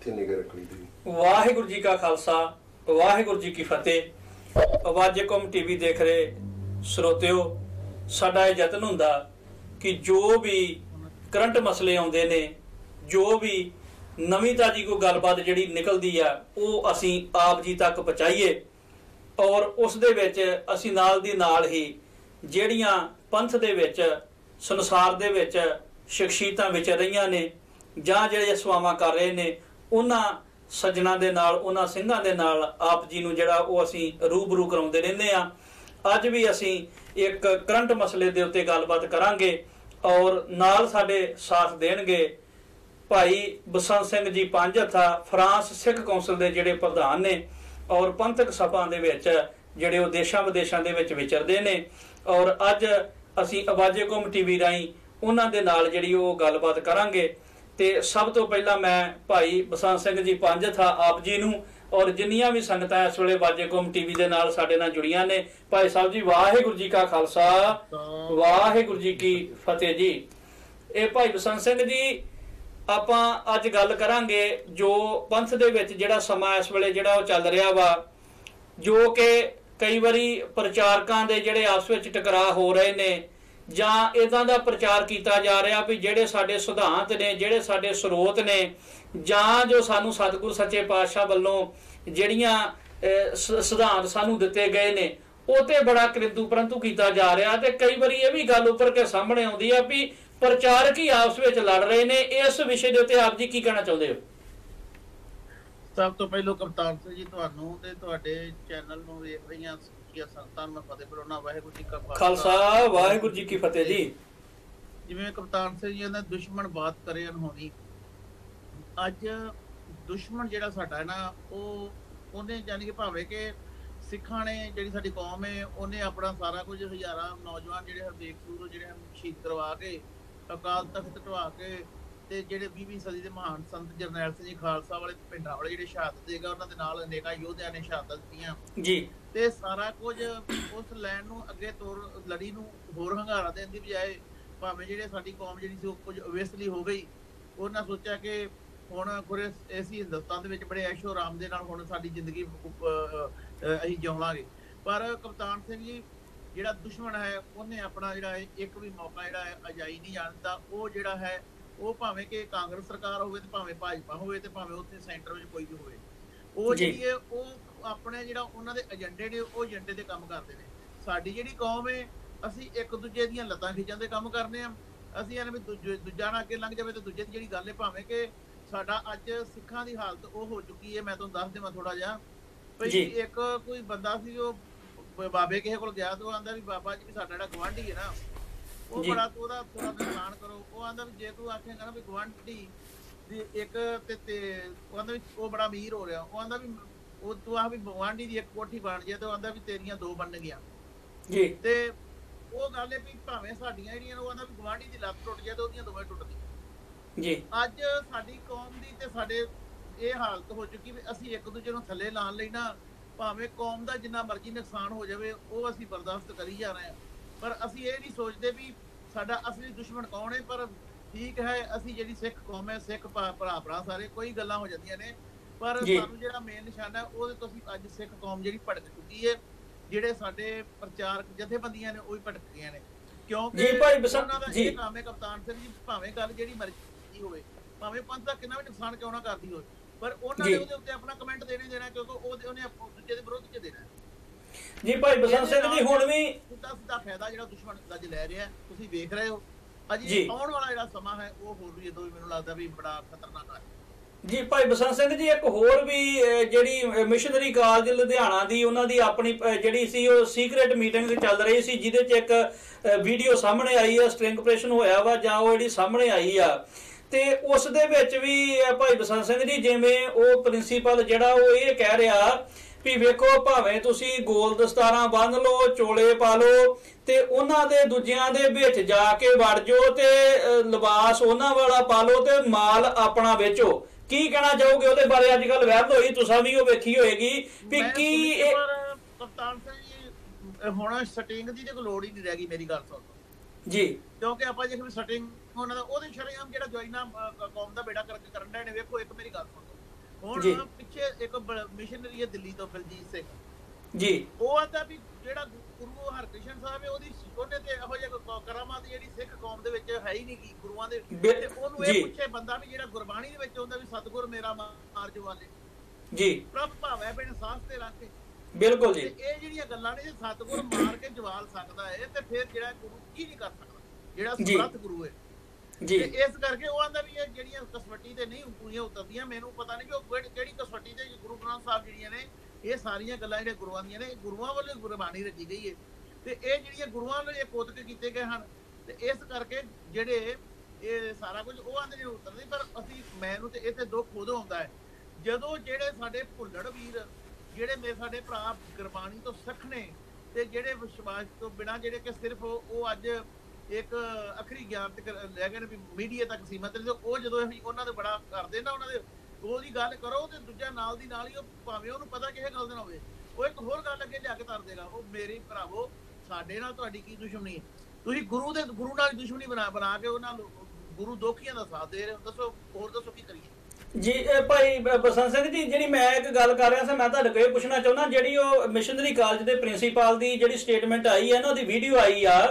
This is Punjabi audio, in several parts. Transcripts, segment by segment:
ਤੇ ਨਿਗਰ ਰੱਖਣੀ ਦੀ। ਵਾਹਿਗੁਰੂ ਜੀ ਕਾ ਖਾਲਸਾ, ਵਾਹਿਗੁਰੂ ਜੀ ਕੀ ਫਤਿਹ। ਆਵਾਜ਼ੇ-ਕੌਮ ਟੀਵੀ ਦੇਖ ਰਹੇ ਸਰੋਤਿਓ, ਸਾਡਾ ਇਹ ਯਤਨ ਹੁੰਦਾ ਕਿ ਜੋ ਵੀ ਕਰੰਟ ਮਸਲੇ ਆਉਂਦੇ ਨੇ, ਜੋ ਵੀ ਨਵੀਂ ਤਾਜੀ ਕੋਈ ਗੱਲਬਾਤ ਜਿਹੜੀ ਨਿਕਲਦੀ ਆ, ਉਹ ਅਸੀਂ ਆਪ ਜੀ ਤੱਕ ਪਹੁੰਚਾਈਏ। ਔਰ ਉਸ ਦੇ ਵਿੱਚ ਅਸੀਂ ਨਾਲ ਦੀ ਨਾਲ ਹੀ ਜਿਹੜੀਆਂ ਪੰਥ ਦੇ ਵਿੱਚ, ਸੰਸਾਰ ਦੇ ਵਿੱਚ ਸ਼ਖਸੀਅਤਾਂ ਵਿਚਰ ਰਹੀਆਂ ਨੇ ਜਾਂ ਜਿਹੜੇ ਸੇਵਾਵਾਂ ਕਰ ਰਹੇ ਨੇ, ਉਹਨਾਂ ਸੱਜਣਾ ਦੇ ਨਾਲ, ਉਹਨਾਂ ਸਿੰਘਾਂ ਦੇ ਨਾਲ ਆਪ ਜੀ ਨੂੰ ਜਿਹੜਾ ਉਹ ਅਸੀਂ ਰੂਬਰੂ ਕਰਾਉਂਦੇ ਰਹਿੰਦੇ ਆ। ਅੱਜ ਵੀ ਅਸੀਂ ਇੱਕ ਕਰੰਟ ਮਸਲੇ ਦੇ ਉੱਤੇ ਗੱਲਬਾਤ ਕਰਾਂਗੇ ਔਰ ਨਾਲ ਸਾਡੇ ਸਾਥ ਦੇਣਗੇ ਭਾਈ ਬਸੰਤ ਸਿੰਘ ਜੀ ਪੰਜ ਹੱਥਾ, ਫਰਾਂਸ ਸਿੱਖ ਕੌਂਸਲ ਦੇ ਜਿਹੜੇ ਪ੍ਰਧਾਨ ਨੇ ਔਰ ਪੰਥਕ ਸਭਾ ਦੇ ਵਿੱਚ ਜਿਹੜੇ ਉਹ ਦੇਸ਼ਾਂ ਵਿਦੇਸ਼ਾਂ ਦੇ ਵਿੱਚ ਵਿਚਰਦੇ ਨੇ। ਔਰ ਅੱਜ ਅਸੀਂ ਆਵਾਜ਼ੇ-ਕੌਮ ਟੀਵੀ ਰਾਹੀਂ ਉਹਨਾਂ ਦੇ ਨਾਲ ਜਿਹੜੀ ਉਹ ਗੱਲਬਾਤ ਕਰਾਂਗੇ। ਤੇ ਸਭ ਤੋਂ ਪਹਿਲਾਂ ਮੈਂ ਭਾਈ ਬਸੰਤ ਸਿੰਘ ਜੀ ਪੰਜ ਹੱਥਾ ਆਪ ਜੀ ਨੂੰ ਔਰ ਜਿੰਨੀਆਂ ਵੀ ਸੰਗਤਾਂ ਇਸ ਵੇਲੇ ਆਵਾਜ਼ੇ-ਕੌਮ ਟੀਵੀ ਦੇ ਨਾਲ ਸਾਡੇ ਨਾਲ ਜੁੜੀਆਂ ਨੇ, ਭਾਈ ਸਾਹਿਬ ਜੀ ਵਾਹਿਗੁਰੂ ਜੀ ਕਾ ਖਾਲਸਾ, ਵਾਹਿਗੁਰੂ ਜੀ ਕੀ ਫਤਿਹ ਜੀ। ਇਹ ਭਾਈ ਬਸੰਤ ਸਿੰਘ ਜੀ, ਆਪਾਂ ਅੱਜ ਗੱਲ ਕਰਾਂਗੇ ਜੋ ਪੰਥ ਦੇ ਵਿੱਚ ਜਿਹੜਾ ਸਮਾਂ ਇਸ ਵੇਲੇ ਜਿਹੜਾ ਉਹ ਚੱਲ ਰਿਹਾ ਵਾ, ਜੋ ਕਿ ਕਈ ਵਾਰੀ ਪ੍ਰਚਾਰਕਾਂ ਦੇ ਜਿਹੜੇ ਆਪਸ ਵਿੱਚ ਟਕਰਾਅ ਹੋ ਰਹੇ ਨੇ ਜਾਂ ਇਦਾਂ ਦਾ ਪ੍ਰਚਾਰ ਕੀਤਾ ਜਾ ਰਿਹਾ ਵੀ ਜਿਹੜੇ ਸਾਡੇ ਸਿਧਾਂਤ ਨੇ, ਜਿਹੜੇ ਸਾਡੇ ਸਰੋਤ ਨੇ, ਜਾਂ ਜੋ ਸਾਨੂੰ ਸਤਿਗੁਰੂ ਸੱਚੇ ਪਾਤਸ਼ਾਹ ਵੱਲੋਂ ਜਿਹੜੀਆਂ ਸਿਧਾਂਤ ਸਾਨੂੰ ਦਿੱਤੇ ਗਏ ਨੇ, ਉਹ ਤੇ ਬੜਾ ਕਿੰਤੂ ਪਰੰਤੂ ਕੀਤਾ ਜਾ ਰਿਹਾ। ਤੇ ਕਈ ਵਾਰੀ ਇਹ ਵੀ ਗੱਲ ਉੱਪਰ ਕੇ ਸਾਹਮਣੇ ਆਉਂਦੀ ਆ ਵੀ ਪ੍ਰਚਾਰਕ ਹੀ ਆਪਸ ਵਿੱਚ ਲੜ ਰਹੇ ਨੇ। ਇਸ ਵਿਸ਼ੇ ਦੇ ਉੱਤੇ ਆਪ ਜੀ ਕੀ ਕਹਿਣਾ ਚਾਹੁੰਦੇ ਹੋ? ਸਭ ਤੋਂ ਪਹਿਲਾਂ ਕਪਤਾਨ ਸਿੰਘ ਜੀ, ਤੁਹਾਨੂੰ ਤੇ ਤੁਹਾਡੇ ਚੈਨਲ ਨੂੰ ਵੇਖ ਰਹੀਆਂ ਸੰਗਤਾਂ ਨੂੰ ਫਤਿਹ ਬੁਲਾਉਣਾ। ਵਾਹਿਗੁਰੂ ਜੀ ਕਾ ਖਾਲਸਾ, ਵਾਹਿਗੁਰੂ ਜੀ ਕੀ ਫਤਿਹ ਜੀ। ਜਿਵੇਂ ਕਪਤਾਨ ਸਿੰਘ ਜੀ ਨੇ ਦੁਸ਼ਮਣ ਬਾਤ ਕਰੇ ਅਨਹੋਣੀ, ਅੱਜ ਦੁਸ਼ਮਣ ਜਿਹੜਾ ਸਾਡਾ ਹੈ ਨਾ, ਉਹਨੇ ਜਾਨੀ ਕਿ ਭਾਵੇਂ ਕਿ ਸਿੱਖਾਂ ਨੇ, ਜਿਹੜੀ ਸਾਡੀ ਕੌਮ ਹੈ, ਉਹਨੇ ਆਪਣਾ ਸਾਰਾ ਕੁਝ, ਹਜ਼ਾਰਾਂ ਨੌਜਵਾਨ ਜਿਹੜੇ ਹਰਦੇਖ ਸੂਰ ਜਿਹੜੇ ਸ਼ਹੀਦ ਕਰਵਾ ਕੇ, ਅਕਾਲ ਤਖਤ ਢਵਾ ਕੇ, ਤੇ ਜਿਹੜੇ 20ਵੀਂ ਸਦੀ ਦੇ ਮਹਾਨ ਸੰਤ ਜਰਨੈਲ ਸਿੰਘ ਜੀ ਖਾਲਸਾ ਵਾਲੇ ਪਿੰਡਾਂ ਵਾਲੇ ਜਿਹੜੇ ਸ਼ਹਾਦਤ ਦੇਗਾ, ਉਹਨਾਂ ਦੇ ਨਾਲ ਅਨੇਕਾਂ ਯੋਧਿਆਂ ਨੇ ਸ਼ਹਾਦਤ ਦਿੱਤੀਆਂ ਜੀ। ਤੇ ਸਾਰਾ ਕੁਝ ਉਸ ਲੈਣ ਨੂੰ ਅੱਗੇ ਤੋਰ ਲੜੀ ਨੂੰ ਹੋਰ ਹੰਗਾਰਾ ਦੇਣ ਦੀ ਬਜਾਏ, ਭਾਵੇਂ ਜਿਹੜੇ ਸਾਡੀ ਕੌਮ ਜਿਹੜੀ ਸੀ ਉਹ ਕੁਝ ਓਵੈਸਲੀ ਹੋ ਗਈ, ਉਹਨਾਂ ਸੋਚਿਆ ਕਿ ਹੁਣ ਖੁਰੇ ਅਸੀਂ ਹਿੰਦੁਸਤਾਨ ਦੇ ਵਿੱਚ ਬੜੇ ਐਸ਼ੋ ਆਰਾਮ ਦੇ ਨਾਲ ਹੁਣ ਸਾਡੀ ਜ਼ਿੰਦਗੀ ਅਸੀਂ ਜਿਉਵਾਂਗੇ। ਪਰ ਕਪਤਾਨ ਸਿੰਘ ਜੀ, ਜਿਹੜਾ ਦੁਸ਼ਮਣ ਹੈ, ਉਹਨੇ ਆਪਣਾ ਜਿਹੜਾ ਇੱਕ ਵੀ ਮੌਕਾ ਜਿਹੜਾ ਹੈ ਅਜਾਈ ਨਹੀਂ ਜਾਣਦਾ। ਉਹ ਜਿਹੜਾ ਹੈ, ਉਹ ਭਾਵੇਂ ਕਿ ਕਾਂਗਰਸ ਸਰਕਾਰ ਹੋਵੇ ਤੇ ਭਾਵੇਂ ਭਾਜਪਾ ਹੋਵੇ ਤੇ ਭਾਵੇਂ ਉੱਥੇ ਸੈਂਟਰ ਵਿੱਚ ਕੋਈ ਵੀ ਹੋਵੇ, ਉਹ ਜਿਹੜੀ ਹੈ ਉਹ ਆਪਣੇ ਜਿਹੜਾ ਉਹਨਾਂ ਦੇ ਏਜੰਡੇ ਨੇ, ਉਹ ਏਜੰਡੇ ਤੇ ਕੰਮ ਕਰਦੇ ਨੇ। ਸਾਡੀ ਜਿਹੜੀ ਕੌਮ ਹੈ, ਅਸੀਂ ਇੱਕ ਦੂਜੇ ਦੀਆਂ ਲੱਤਾਂ ਖਿੱਚਣ ਦੇ ਕੰਮ ਕਰਨੇ ਆ। ਅਸੀਂ ਐਵੇਂ ਦੂਜਾ ਨਾ ਅੱਗੇ ਲੰਘ ਜਾਵੇ ਤੇ ਦੂਜੇ ਦੀ ਜਿਹੜੀ ਗੱਲ ਹੈ, ਭਾਵੇਂ ਕਿ ਸਾਡਾ ਅੱਜ ਸਿੱਖਾਂ ਦੀ ਹਾਲਤ ਉਹ ਹੋ ਚੁੱਕੀ ਹੈ। ਮੈਂ ਤੁਹਾਨੂੰ ਦੱਸ ਦੇਵਾਂ ਥੋੜਾ ਜਿਹਾ, ਵੀ ਇੱਕ ਕੋਈ ਬੰਦਾ ਸੀ, ਉਹ ਬਾਬੇ ਕਿਸੇ ਕੋਲ ਗਿਆ ਤੇ ਉਹ ਆਂਦਾ ਵੀ ਬਾਬਾ ਜੀ, ਸਾਡਾ ਜਿਹੜਾ ਗੁਆਂਢੀ ਹੈ ਨਾ, ਉਹ ਬੜਾ ਉਹਦਾ ਥੋੜਾ ਨੁਕਸਾਨ ਕਰੋ। ਉਹ ਆਂਦਾ ਵੀ ਜੇ ਤੂੰ ਆਖੇਗਾ ਨਾ ਵੀ ਗੁਆਂਢੀ ਦੀ ਇੱਕ ਤੇ ਉਹ ਆਂਦਾ ਵੀ ਉਹ ਬੜਾ ਅਮੀਰ ਹੋ ਰਿਹਾ, ਉਹ ਆਂਦਾ ਵੀ ਉਹ ਤੂੰ ਆਹ ਵੀ ਗੁਆਂਢੀ ਦੀ ਇੱਕ ਕੋਠੀ ਬਣ ਜਾਏ ਤੇ ਉਹ ਆਂਦਾ ਵੀ ਤੇਰੀਆਂ ਦੋ ਬਣ ਗਈਆਂ ਜੀ। ਤੇ ਉਹ ਗੱਲ ਹੈ ਵੀ ਭਾਵੇਂ ਸਾਡੀਆਂ ਜਿਹੜੀਆਂ, ਉਹ ਆਂਦਾ ਵੀ ਗੁਆਂਢੀ ਦੀ ਲੱਤ ਟੁੱਟ ਜਾਏ ਤੇ ਉਹਦੀਆਂ ਦੋਵੇਂ ਟੁੱਟਦੀਆਂ ਜੀ। ਅੱਜ ਸਾਡੀ ਕੌਮ ਦੀ ਤੇ ਸਾਡੇ ਇਹ ਹਾਲਤ ਹੋ ਚੁੱਕੀ ਵੀ ਅਸੀਂ ਇੱਕ ਦੂਜੇ ਨੂੰ ਥੱਲੇ ਲਾਉਣ ਲਈ ਨਾ, ਭਾਵੇਂ ਕੌਮ ਦਾ ਜਿੰਨਾ ਮਰਜ਼ੀ ਨੁਕਸਾਨ ਹੋ ਜਾਵੇ, ਉਹ ਅਸੀਂ ਬਰਦਾਸ਼ਤ ਕਰੀ ਜਾ ਰਹੇ ਹਾਂ। ਪਰ ਅਸੀਂ ਇਹ ਨਹੀਂ ਸੋਚਦੇ ਵੀ ਸਾਡਾ ਅਸਲੀ ਦੁਸ਼ਮਣ ਕੌਣ ਹੈ। ਪਰ ਠੀਕ ਹੈ, ਅਸੀਂ ਜਿਹੜੀ ਸਿੱਖ ਕੌਮ ਹੈ, ਸਿੱਖ ਭਰਾ ਸਾਰੇ ਕੋਈ ਗੱਲਾਂ ਹੋ ਜਾਂਦੀਆਂ ਨੇ, ਪਰ ਸਾਨੂੰ ਜਿਹੜਾ ਮੇਨ ਨਿਸ਼ਾਨਾ ਉਹਦੇ ਤੋਂ ਅਸੀਂ ਅੱਜ ਸਿੱਖ ਕੌਮ ਜਿਹੜੀ ਭਟਕ ਚੁੱਕੀ ਹੈ। ਜਿਹੜੇ ਸਾਡੇ ਪ੍ਰਚਾਰਕ ਜਥੇਬੰਦੀਆਂ ਨੇ ਉਹ ਵੀ ਭਟਕ ਗਈਆਂ ਨੇ, ਕਿਉਂਕਿ ਉਹਨਾਂ ਦਾ ਇਹ ਕੰਮ ਹੈ ਕਪਤਾਨ ਸਿੰਘ ਜੀ, ਭਾਵੇਂ ਗੱਲ ਜਿਹੜੀ ਮਰਜ਼ੀ ਹੋਵੇ, ਭਾਵੇਂ ਪੰਥ ਦਾ ਕਿੰਨਾ ਵੀ ਨੁਕਸਾਨ ਕਿਉਂ ਨਾ ਕਰਦੀ ਹੋਵੇ, ਪਰ ਉਹਨਾਂ ਨੇ ਉਹਦੇ ਉੱਤੇ ਆਪਣਾ ਕਮੈਂਟ ਦੇਣਾ, ਕਿਉਂਕਿ ਉਹਨੇ ਦੂਜੇ ਦੇ ਵਿਰੋਧ 'ਚ ਦੇਣਾ ਜੀ। ਭਾਈ ਬਸੰਤ ਸਿੰਘ ਜੀ, ਹੁਣ ਵੀ ਸਿੱਧਾ ਫਾਇਦਾ ਜਿਹੜਾ ਦੁਸ਼ਮਣ ਅੱਜ ਲੈ ਰਿਹਾ, ਤੁਸੀਂ ਵੇਖ ਰਹੇ ਹੋ। ਅਜੇ ਆਉਣ ਵਾਲਾ ਜਿਹੜਾ ਸਮਾਂ ਹੈ, ਉਹ ਹੋਰ ਵੀ ਜਦੋਂ ਮੈਨੂੰ ਲੱਗਦਾ ਵੀ ਬੜਾ ਖਤਰਨਾਕ ਹੈ ਜੀ। ਭਾਈ ਬਸੰਤ ਸਿੰਘ ਜੀ, ਇੱਕ ਹੋਰ ਵੀ ਜਿਹੜੀ ਮਿਸ਼ਨਰੀ ਕਾਲਜ ਲੁਧਿਆਣਾ ਦੀ, ਉਹਨਾਂ ਦੀ ਆਪਣੀ ਜਿਹੜੀ ਸੀ ਉਹ ਸੀਕ੍ਰੇਟ ਮੀਟਿੰਗ ਚੱਲ ਰਹੀ ਸੀ, ਜਿਹਦੇ 'ਚ ਇੱਕ ਵੀਡੀਓ ਸਾਹਮਣੇ ਆਈ ਆ, ਸਟ੍ਰਿੰਗ ਆਪਰੇਸ਼ਨ ਹੋਇਆ ਵਾ ਜਾਂ ਉਹ ਜਿਹੜੀ ਸਾਹਮਣੇ ਆਈ ਆ, ਤੇ ਉਸ ਦੇ ਵਿੱਚ ਵੀ ਭਾਈ ਬਸੰਤ ਸਿੰਘ ਜੀ, ਜਿਵੇਂ ਉਹ ਪ੍ਰਿੰਸੀਪਲ ਜਿਹੜਾ ਉਹ ਇਹ ਕਹਿ ਰਿਹਾ ਵੀ ਵੇਖੋ, ਭਾਵੇਂ ਤੁਸੀਂ ਗੋਲ ਦਸਤਾਰਾਂ ਬੰਨ ਲਓ, ਚੋਲੇ ਪਾ ਲਓ, ਤੇ ਉਹਨਾਂ ਦੇ ਦੂਜਿਆਂ ਦੇ ਵਿੱਚ ਜਾ ਕੇ ਵੜ ਜਾਓ ਤੇ ਲਿਬਾਸ ਉਹਨਾਂ ਵਾਲਾ ਪਾ ਲਓ ਤੇ ਮਾਲ ਆਪਣਾ ਵੇਚੋ। ਕੀ ਕਹਿਣਾ ਚਾਹੋਗੇ ਉਹਦੇ ਬਾਰੇ? ਅੱਜ ਕੱਲ ਵਾਇਰਲ ਹੋਈ, ਤੁਸੀਂ ਵੀ ਉਹ ਵੇਖੀ ਹੋਏਗੀ ਵੀ ਕੀ ਕਪਤਾਨ ਸਿੰਘ ਜੀ, ਹੁਣ ਸਟਿੰਗ ਦੀ ਤੇ ਕੋਈ ਲੋੜ ਹੀ ਨਹੀਂ ਰਹਿ ਗਈ, ਮੇਰੀ ਗੱਲ ਸੁਣ ਜੀ। ਕਿਉਂਕਿ ਆਪਾਂ ਜੇ ਸਟਿੰਗ ਉਹਨਾਂ ਦਾ ਉਹਦੇ ਸ਼ਰੇਆਮ ਜਿਹੜਾ ਜੁਆਇਨਾ ਕੌਮ ਦਾ ਬੇੜਾ ਕਰਨ ਦੇ ਨੇ, ਵੇਖੋ ਇੱਕ ਮੇਰੀ ਗੱਲ ਸੁਣੋ, ਹੁਣ ਪਿੱਛੇ ਇੱਕ ਮਿਸ਼ਨਰੀ ਹੈ ਦਿੱਲੀ ਤੋਂ ਬਲਜੀਤ ਸਿੰਘ ਜੀ, ਉਹ ਆਂਦਾ ਵੀ ਜਿਹੜਾ ਗੁਰੂ ਹਰਕ੍ਰਿਸ਼ਨ ਸਾਹਿਬ ਹੈ ਉਹਨੇ ਤੇ ਇਹੋ ਜਿਹੇ ਕਰਾਮਾਤ ਜਿਹੜੀ ਸਿੱਖ ਕੌਮ ਦੇ ਵਿੱਚ ਹੈ ਹੀ ਨਹੀਂ ਗੀ ਗੁਰੂਆਂ ਦੇ। ਤੇ ਉਹਨੂੰ ਇਹ ਪੁੱਛੇ ਬੰਦਾ ਵੀ ਜਿਹੜਾ ਗੁਰਬਾਣੀ ਦੇ ਵਿੱਚ ਹੁੰਦਾ ਵੀ ਸਤਿਗੁਰ ਮੇਰਾ ਮਾਰ ਜਵਾਲੇ ਜੀ, ਪ੍ਰਭ ਭਾਵੈ ਬਿਨ ਸਾਹ ਤੇ ਰੱਖ ਕੇ। ਬਿਲਕੁਲ ਜੀ। ਇਹ ਜਿਹੜੀਆਂ ਗੱਲਾਂ ਨੇ, ਜੇ ਸਤਿਗੁਰ ਮਾਰ ਕੇ ਜਵਾਲ ਸਕਦਾ ਹੈ ਤੇ ਫਿਰ ਜਿਹੜਾ ਗੁਰੂ ਕੀ ਨਹੀਂ ਕਰ ਸਕਦਾ, ਜਿਹੜਾ ਸਮਰੱਥ ਗੁਰੂ ਹੈ ਜੀ। ਇਸ ਕਰਕੇ ਉਹ ਆਂਦਾ ਵੀ ਇਹ ਜਿਹੜੀਆਂ ਕਸਵੱਟੀ ਤੇ ਨਹੀਂ ਪੂਰੀਆਂ ਉਤਰਦੀਆਂ, ਮੈਨੂੰ ਪਤਾ ਨਹੀਂ ਕਿ ਉਹ ਕਿਹੜੀ ਕਸਵੱਟੀ ਤੇ ਗੁਰੂ ਗ੍ਰੰਥ ਸਾਹਿਬ ਜਿਹੜੀਆਂ ਨੇ ਇਹ ਸਾਰੀਆਂ ਗੱਲਾਂ ਜਿਹੜੀਆਂ ਗੁਰੂਆਂ ਦੀਆਂ ਨੇ, ਗੁਰੂਆਂ ਵੱਲੋਂ ਗੁਰਬਾਣੀ ਰਚੀ ਗਈ ਹੈ ਤੇ ਇਹ ਜਿਹੜੀਆਂ ਗੁਰੂਆਂ ਵੱਲੋਂ ਇਹ ਕੋਤਕ ਕੀਤੇ ਗਏ ਹਨ। ਤੇ ਇਸ ਕਰਕੇ ਜਿਹੜੇ ਇਹ ਸਾਰਾ ਕੁਝ ਉਹ ਆਂਦੇ ਨੇ ਉਤਰਦੇ, ਪਰ ਅਸੀਂ ਮੈਨੂੰ ਤੇ ਇਹ ਤੇ ਦੁੱਖ ਉਦੋਂ ਆਉਂਦਾ ਹੈ ਜਦੋਂ ਜਿਹੜੇ ਸਾਡੇ ਭੁੱਲੜ ਵੀਰ, ਜਿਹੜੇ ਸਾਡੇ ਭਰਾ ਗੁਰਬਾਣੀ ਤੋਂ ਸਖਣੇ ਤੇ ਜਿਹੜੇ ਵਿਸ਼ਵਾਸ ਤੋਂ ਬਿਨਾਂ ਜਿਹੜੇ ਕਿ ਸਿਰਫ ਉਹ ਅੱਜ ਇੱਕ ਅਖਰੀ ਗਿਆਨ ਤੇ ਲੈ ਗਏ ਨੇ ਵੀ ਮੀਡੀਆ ਤੱਕ ਸੀਮਤ ਨੇ, ਉਹ ਜਦੋਂ ਅਸੀਂ ਉਹਨਾਂ ਦੇ ਬੜਾ ਕਰਦੇ ਨਾ, ਉਹਨਾਂ ਦੇ ਉਹਦੀ ਗੱਲ ਕਰੋ ਤੇ ਦੂਜਾ ਨਾਲ ਦੀ ਨਾਲ ਹੀ ਉਹ ਭਾਵੇਂ ਉਹਨੂੰ ਪਤਾ ਕਿਸੇ ਗੱਲ ਦਾ ਨਾ ਹੋਵੇ, ਉਹ ਇੱਕ ਹੋਰ ਗੱਲ ਅੱਗੇ ਲਿਆ ਕੇ ਧਰ ਦੇਗਾ। ਉਹ ਮੇਰੇ ਭਰਾਵੋ, ਸਾਡੇ ਨਾਲ ਤੁਹਾਡੀ ਕੀ ਦੁਸ਼ਮਣੀ ਹੈ? ਤੁਸੀਂ ਗੁਰੂ ਨਾਲ ਦੁਸ਼ਮਣੀ ਬਣਾ ਕੇ ਉਹਨਾਂ ਗੁਰੂ ਦੋਖੀਆਂ ਦਾ ਸਾਥ ਦੇ ਰਹੇ ਹੋ। ਦੱਸੋ ਹੋਰ ਦੱਸੋ ਕੀ ਕਰੀਏ ਜੀ। ਭਾਈ ਬਸੰਤ ਸਿੰਘ ਜੀ, ਜਿਹੜੀ ਮੈਂ ਇੱਕ ਗੱਲ ਕਰ ਰਿਹਾ ਸੀ, ਮੈਂ ਤੁਹਾਡੇ ਕੋਲ ਇਹ ਪੁੱਛਣਾ ਚਾਹੁੰਦਾ, ਜਿਹੜੀ ਉਹ ਮਿਸ਼ਨਰੀ ਕਾਲਜ ਦੇ ਪ੍ਰਿੰਸੀਪਲ ਦੀ ਜਿਹੜੀ ਸਟੇਟਮੈਂਟ ਆਈ ਹੈ ਨਾ, ਉਹਦੀ ਵੀਡੀਓ ਆਈ ਆ,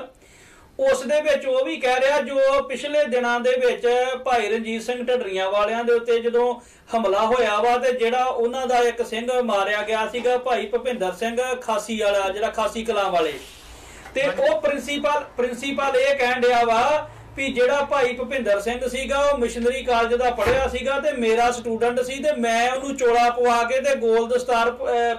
ਉਸ ਦੇ ਵਿੱਚ ਉਹ ਵੀ ਕਹਿ ਰਿਹਾ ਜੋ ਪਿਛਲੇ ਦਿਨਾਂ ਦੇ ਵਿੱਚ ਭਾਈ ਰਣਜੀਤ ਸਿੰਘ ਢੱਡਰੀਆਂ ਵਾਲਿਆਂ ਦੇ ਉੱਤੇ ਜਦੋਂ ਹਮਲਾ ਹੋਇਆ ਵਾ ਤੇ ਜਿਹੜਾ ਉਹਨਾਂ ਦਾ ਇੱਕ ਸਿੰਘ ਮਾਰਿਆ ਗਿਆ ਸੀਗਾ, ਭਾਈ ਭੁਪਿੰਦਰ ਸਿੰਘ ਖਾਸੀ ਵਾਲਾ, ਜਿਹੜਾ ਖਾਸੀ ਕਲਾਂ ਵਾਲੇ, ਤੇ ਉਹ ਪ੍ਰਿੰਸੀਪਲ ਇਹ ਕਹਿਣ ਡਿਆ ਵਾ ਵੀ ਜਿਹੜਾ ਭਾਈ ਭੁਪਿੰਦਰ ਸਿੰਘ ਸੀਗਾ ਉਹ ਮਿਸ਼ਨਰੀ ਕਾਲਜ ਦਾ ਪੜ੍ਹਿਆ ਸੀਗਾ ਤੇ ਮੇਰਾ ਸਟੂਡੈਂਟ ਸੀ ਤੇ ਮੈਂ ਉਹਨੂੰ ਚੋਲਾ ਪਵਾ ਕੇ ਤੇ ਗੋਲ ਦਸਤਾਰ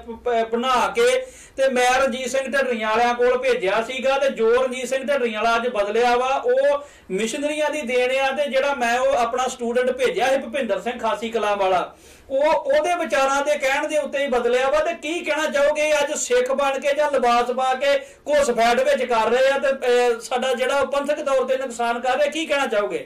ਬਣਾ ਕੇ ਤੇ ਮੈਂ ਰਣਜੀਤ ਸਿੰਘ ਢੱਡਰੀਆਂ ਵਾਲਿਆਂ ਕੋਲ ਭੇਜਿਆ ਸੀਗਾ ਤੇ ਜੋ ਰਣਜੀਤ ਸਿੰਘ ਢੱਡਰੀਆਂ ਵਾਲਾ ਅੱਜ ਬਦਲਿਆ ਵਾ ਉਹ ਮਿਸ਼ਨਰੀਆਂ ਦੀ ਦੇਣ ਆ ਤੇ ਜਿਹੜਾ ਮੈਂ ਉਹ ਆਪਣਾ ਸਟੂਡੈਂਟ ਭੇਜਿਆ ਸੀ ਭੁਪਿੰਦਰ ਸਿੰਘ ਖਾਸੀ ਕਲਾਂ ਵਾਲਾ, ਉਹਦੇ ਵਿਚਾਰਾਂ ਦੇ ਕਹਿਣ ਦੇ ਉੱਤੇ ਹੀ ਬਦਲਿਆ ਵਾ। ਤੇ ਕੀ ਕਹਿਣਾ ਚਾਹੋਗੇ ਅੱਜ ਸਿੱਖ ਬਣ ਕੇ ਜਾਂ ਲਿਬਾਸ ਪਾ ਕੇ ਘੁਸਪੈਠ ਵਿੱਚ ਕਰ ਰਹੇ ਆ ਤੇ ਸਾਡਾ ਜਿਹੜਾ ਪੰਥਕ ਤੌਰ ਤੇ ਨੁਕਸਾਨ ਕਰ ਰਿਹਾ, ਕੀ ਕਹਿਣਾ ਚਾਹੋਗੇ?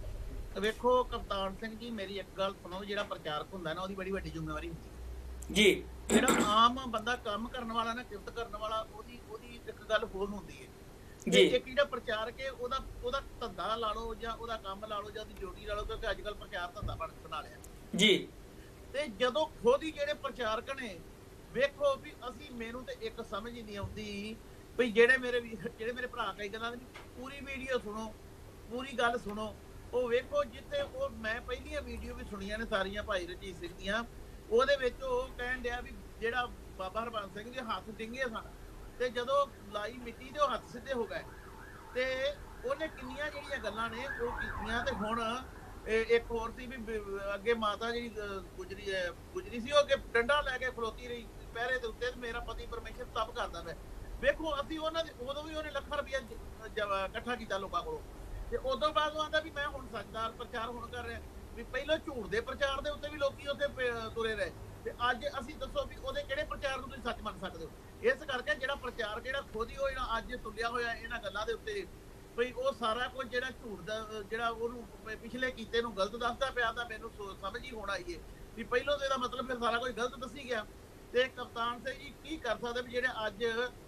ਵੇਖੋ ਕਪਤਾਨ ਸਿੰਘ ਜੀ, ਮੇਰੀ ਇੱਕ ਗੱਲ ਸੁਣੋ, ਜਿਹੜਾ ਪ੍ਰਚਾਰਕ ਹੁੰਦਾ ਨਾ ਉਹਦੀ ਬੜੀ ਵੱਡੀ ਜ਼ਿੰਮੇਵਾਰੀ ਹੁੰਦੀ ਜੀ। ਜਿਹੜਾ ਆਮ ਬੰਦਾ ਕੰਮ ਕਰਨ ਵਾਲਾ ਨਾ, ਕਿਰਤ ਕਰਨ ਵਾਲਾ, ਉਹਦੀ ਇੱਕ ਗੱਲ ਹੋਰ ਹੁੰਦੀ ਹੈ ਜੀ। ਇੱਕ ਜਿਹੜਾ ਪ੍ਰਚਾਰਕ ਹੈ ਉਹਦਾ ਧੰਦਾ ਲਾ ਲਓ ਜਾਂ ਉਹਦਾ ਕੰਮ ਲਾ ਲਓ ਜਾਂ ਉਹਦੀ ਡਿਊਟੀ ਲਾ ਲਓ, ਕਿਉਂਕਿ ਅੱਜ ਕੱਲ੍ਹ ਪ੍ਰਚਾਰ ਧੰਦਾ ਬਣਾ ਲਿਆ ਜੀ। ਤੇ ਜਦੋਂ ਖੁਦ ਹੀ ਜਿਹੜੇ ਪ੍ਰਚਾਰਕ ਨੇ, ਵੇਖੋ ਵੀ ਮੈਨੂੰ ਤੇ ਇੱਕ ਸਮਝ ਹੀ ਨਹੀਂ ਆਉਂਦੀ ਵੀ ਜਿਹੜੇ ਮੇਰੇ ਭਰਾ ਕਈ ਗੱਲਾਂ ਦੀ ਪੂਰੀ ਵੀਡੀਓ ਸੁਣੋ, ਪੂਰੀ ਗੱਲ ਸੁਣੋ। ਉਹ ਵੇਖੋ ਜਿੱਥੇ ਉਹ ਮੈਂ ਪਹਿਲੀਆਂ ਵੀਡੀਓ ਵੀ ਸੁਣੀਆਂ ਨੇ ਸਾਰੀਆਂ ਭਾਈ ਰਣਜੀਤ ਸਿੰਘ ਦੀਆਂ, ਉਹਦੇ ਵਿੱਚ ਉਹ ਕਹਿਣ ਡਿਆ ਵੀ ਜਿਹੜਾ ਬਾਬਾ ਹਰਬੰਸ ਸਿੰਘ ਦੇ ਹੱਥ ਡਿੰਗੇ ਸਨ ਤੇ ਜਦੋਂ ਲਾਈ ਮਿੱਟੀ ਤੇ ਉਹ ਹੱਥ ਸਿੱਧੇ ਹੋ ਗਏ ਤੇ ਉਹਨੇ ਕਿੰਨੀਆਂ ਜਿਹੜੀਆਂ ਗੱਲਾਂ ਨੇ ਉਹ ਕੀਤੀਆਂ। ਤੇ ਹੁਣ ਇੱਕ ਹੋਰ ਸੀ ਵੀ ਅੱਗੇ ਮਾਤਾ ਜਿਹੜੀ ਗੁਜਰੀ ਸੀ, ਉਹ ਅੱਗੇ ਡੰਡਾ ਲੈ ਕੇ ਖਲੋਤੀ ਰਹੀ ਪਹਿਰੇ ਦੇ ਉੱਤੇ, ਮੇਰਾ ਪਤੀ ਪਰਮੇਸ਼ਰ ਤਪ ਕਰਦਾ ਪਿਆ। ਵੇਖੋ ਅਸੀਂ ਉਹਨਾਂ ਦੇ ਉਦੋਂ ਵੀ ਉਹਨੇ ਲੱਖਾਂ ਰੁਪਇਆ ਇਕੱਠਾ ਕੀਤਾ ਲੋਕਾਂ ਕੋਲੋਂ, ਤੇ ਉਦੋਂ ਬਾਅਦ ਉਹ ਆਂਦਾ ਵੀ ਮੈਂ ਹੁਣ ਸੱਚਦਾਰ ਪ੍ਰਚਾਰ ਹੁਣ ਕਰ ਰਿਹਾ। ਵੀ ਪਹਿਲਾਂ ਝੂਠ ਦੇ ਪ੍ਰਚਾਰ ਦੇ ਉੱਤੇ ਵੀ ਲੋਕੀ ਉੱਥੇ ਤੁਰੇ ਰਹੇ, ਤੇ ਅੱਜ ਅਸੀਂ ਦੱਸੋ ਵੀ ਉਹਦੇ ਕਿਹੜੇ ਪ੍ਰਚਾਰ ਨੂੰ ਤੁਸੀਂ ਸੱਚ ਮੰਨ ਸਕਦੇ ਹੋ? ਇਸ ਕਰਕੇ ਜਿਹੜਾ ਪ੍ਰਚਾਰ ਜਿਹੜਾ ਖੁਦ ਹੀ ਉਹ ਜਿਹੜਾ ਅੱਜ ਤੁਲਿਆ ਹੋਇਆ ਇਹਨਾਂ ਗੱਲਾਂ ਦੇ ਉੱਤੇ, ਬਈ ਉਹ ਸਾਰਾ ਕੁਝ ਜਿਹੜਾ ਝੂਠ ਦਾ ਜਿਹੜਾ ਉਹਨੂੰ ਪਿਛਲੇ ਕੀਤੇ ਨੂੰ ਗਲਤ ਦੱਸਦਾ ਪਿਆ, ਤਾਂ ਮੈਨੂੰ ਸਮਝ ਹੀ ਹੋਣਾ ਹੀ ਹੈ ਵੀ ਪਹਿਲੋਂ ਤਾਂ ਇਹਦਾ ਮਤਲਬ ਫਿਰ ਸਾਰਾ ਕੁਝ ਗਲਤ ਦੱਸੀ ਗਿਆ। ਤੇ ਕਪਤਾਨ ਸਿੰਘ ਜੀ ਕੀ ਕਰ ਸਕਦੇ ਵੀ ਜਿਹੜੇ ਅੱਜ